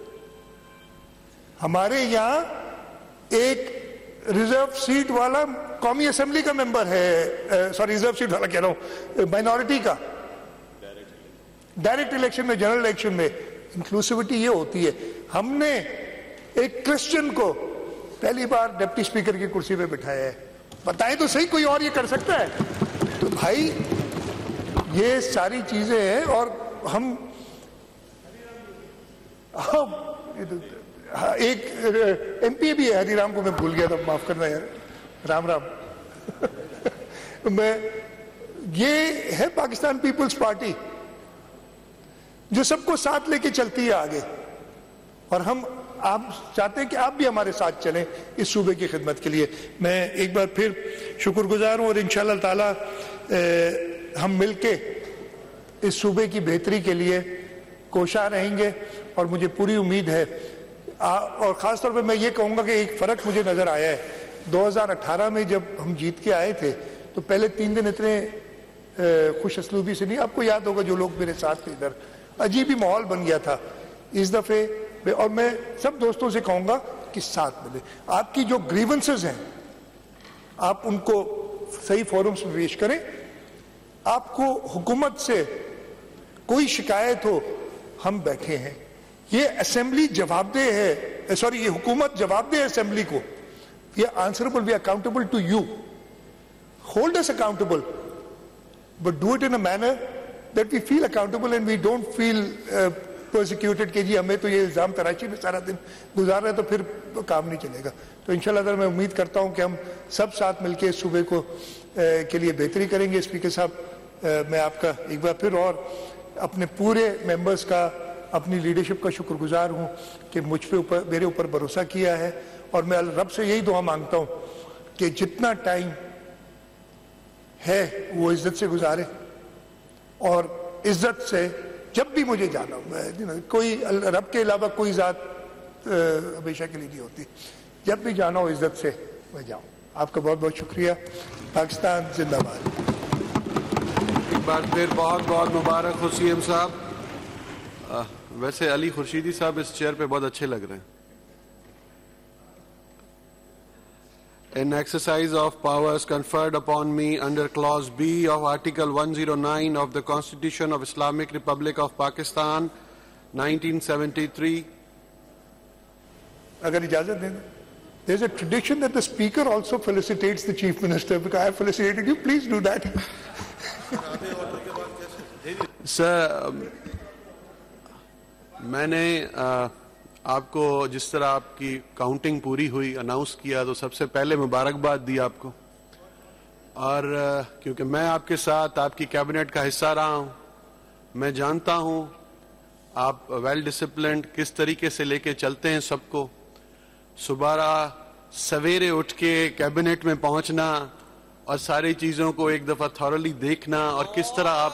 ہمارے یہاں ایک ریزرو سیٹ والا قومی اسمبلی کا ممبر ہے, سوری ریزرو سیٹ والا کہہ رہا ہوں, مائنورٹی کا, ڈائریکٹ الیکشن میں, جنرل الیکشن میں. انکلوسیوٹی یہ ہوتی ہے. ہم نے ایک کرسچن کو پہلی بار ڈپٹی اسپیکر کی کرسی پہ بٹھایا ہے. بتائیں تو صحیح, کوئی اور یہ کر سکتا ہے؟ تو بھائی یہ ساری چیزیں ہیں. اور ہم ایک ایم پی بھی ہے, ہری رام کو میں بھول گیا تھا, معاف کرنا یار, رام رام. میں, یہ ہے پاکستان پیپلز پارٹی جو سب کو ساتھ لے کے چلتی ہے آگے, اور ہم آپ چاہتے ہیں کہ آپ بھی ہمارے ساتھ چلیں اس صوبے کی خدمت کے لیے. میں ایک بار پھر شکر گزار ہوں, اور انشاءاللہ تعالی ہم مل کے اس صوبے کی بہتری کے لیے کوشاں رہیں گے. اور مجھے پوری امید ہے, اور خاص طور پہ میں یہ کہوں گا کہ ایک فرق مجھے نظر آیا ہے. 2018 میں جب ہم جیت کے آئے تھے تو پہلے 3 دن اتنے خوش اسلوبی سے نہیں, آپ کو یاد ہوگا جو لوگ میرے ساتھ تھے, ادھر عجیب ہی ماحول بن گیا تھا. اس دفعے, اور میں سب دوستوں سے کہوں گا کہ ساتھ ملے. آپ کی جو گریونسز ہیں آپ ان کو صحیح فورمز میں پیش کریں. آپ کو حکومت سے کوئی شکایت ہو, ہم بیٹھے ہیں. یہ اسمبلی جواب دہ ہے, سوری, یہ حکومت جواب دہ ہے اسمبلی کو. We are answerable, we are accountable to you. Hold us accountable, but do it in a manner that we feel accountable and we don't feel persecuted کہ جی ہمیں تو یہ الزام تراشی میں سارا دن گزار رہے ہیں تو پھر کام نہیں چلے گا. تو انشاءاللہ میں امید کرتا ہوں کہ ہم سب ساتھ مل کے اس صوبے کو کے لیے بہتری کریں گے. اسپیکر صاحب میں آپ کا ایک بار پھر اور اپنے پورے ممبرز کا اپنی لیڈرشپ کا شکر گزار ہوں کہ میرے اوپر بھروسہ کیا ہے, اور میں رب سے یہی دعا مانگتا ہوں کہ جتنا ٹائم ہے وہ عزت سے گزارے, اور عزت سے جب بھی مجھے جانا ہو, کوئی رب کے علاوہ کوئی ذات ہمیشہ کے لیے نہیں ہوتی, جب بھی جانا ہو عزت سے میں جاؤں. آپ کا بہت بہت شکریہ. پاکستان زندہ باد. ایک بار پھر بہت بہت مبارک ہو سی ایم صاحب. ویسے علی خورشیدی صاحب اس چیئر پہ بہت اچھے لگ رہے ہیں. In exercise of powers conferred upon me under Clause B of Article 109 of the Constitution of Islamic Republic of Pakistan, 1973. اگر اجازت دیں, there's a tradition that the speaker also felicitates the chief minister, because I have felicitated you. Please do that. Sir, میں نے آپ کو جس طرح آپ کی کاؤنٹنگ پوری ہوئی اناؤنس کیا تو سب سے پہلے مبارکباد دی آپ کو, اور کیونکہ میں آپ کے ساتھ آپ کی کیبنٹ کا حصہ رہا ہوں, میں جانتا ہوں آپ ویل ڈسپلنڈ کس طریقے سے لے کے چلتے ہیں سب کو. صبح سویرے اٹھ کے کیبنٹ میں پہنچنا اور ساری چیزوں کو ایک دفعہ تھورلی دیکھنا, اور کس طرح آپ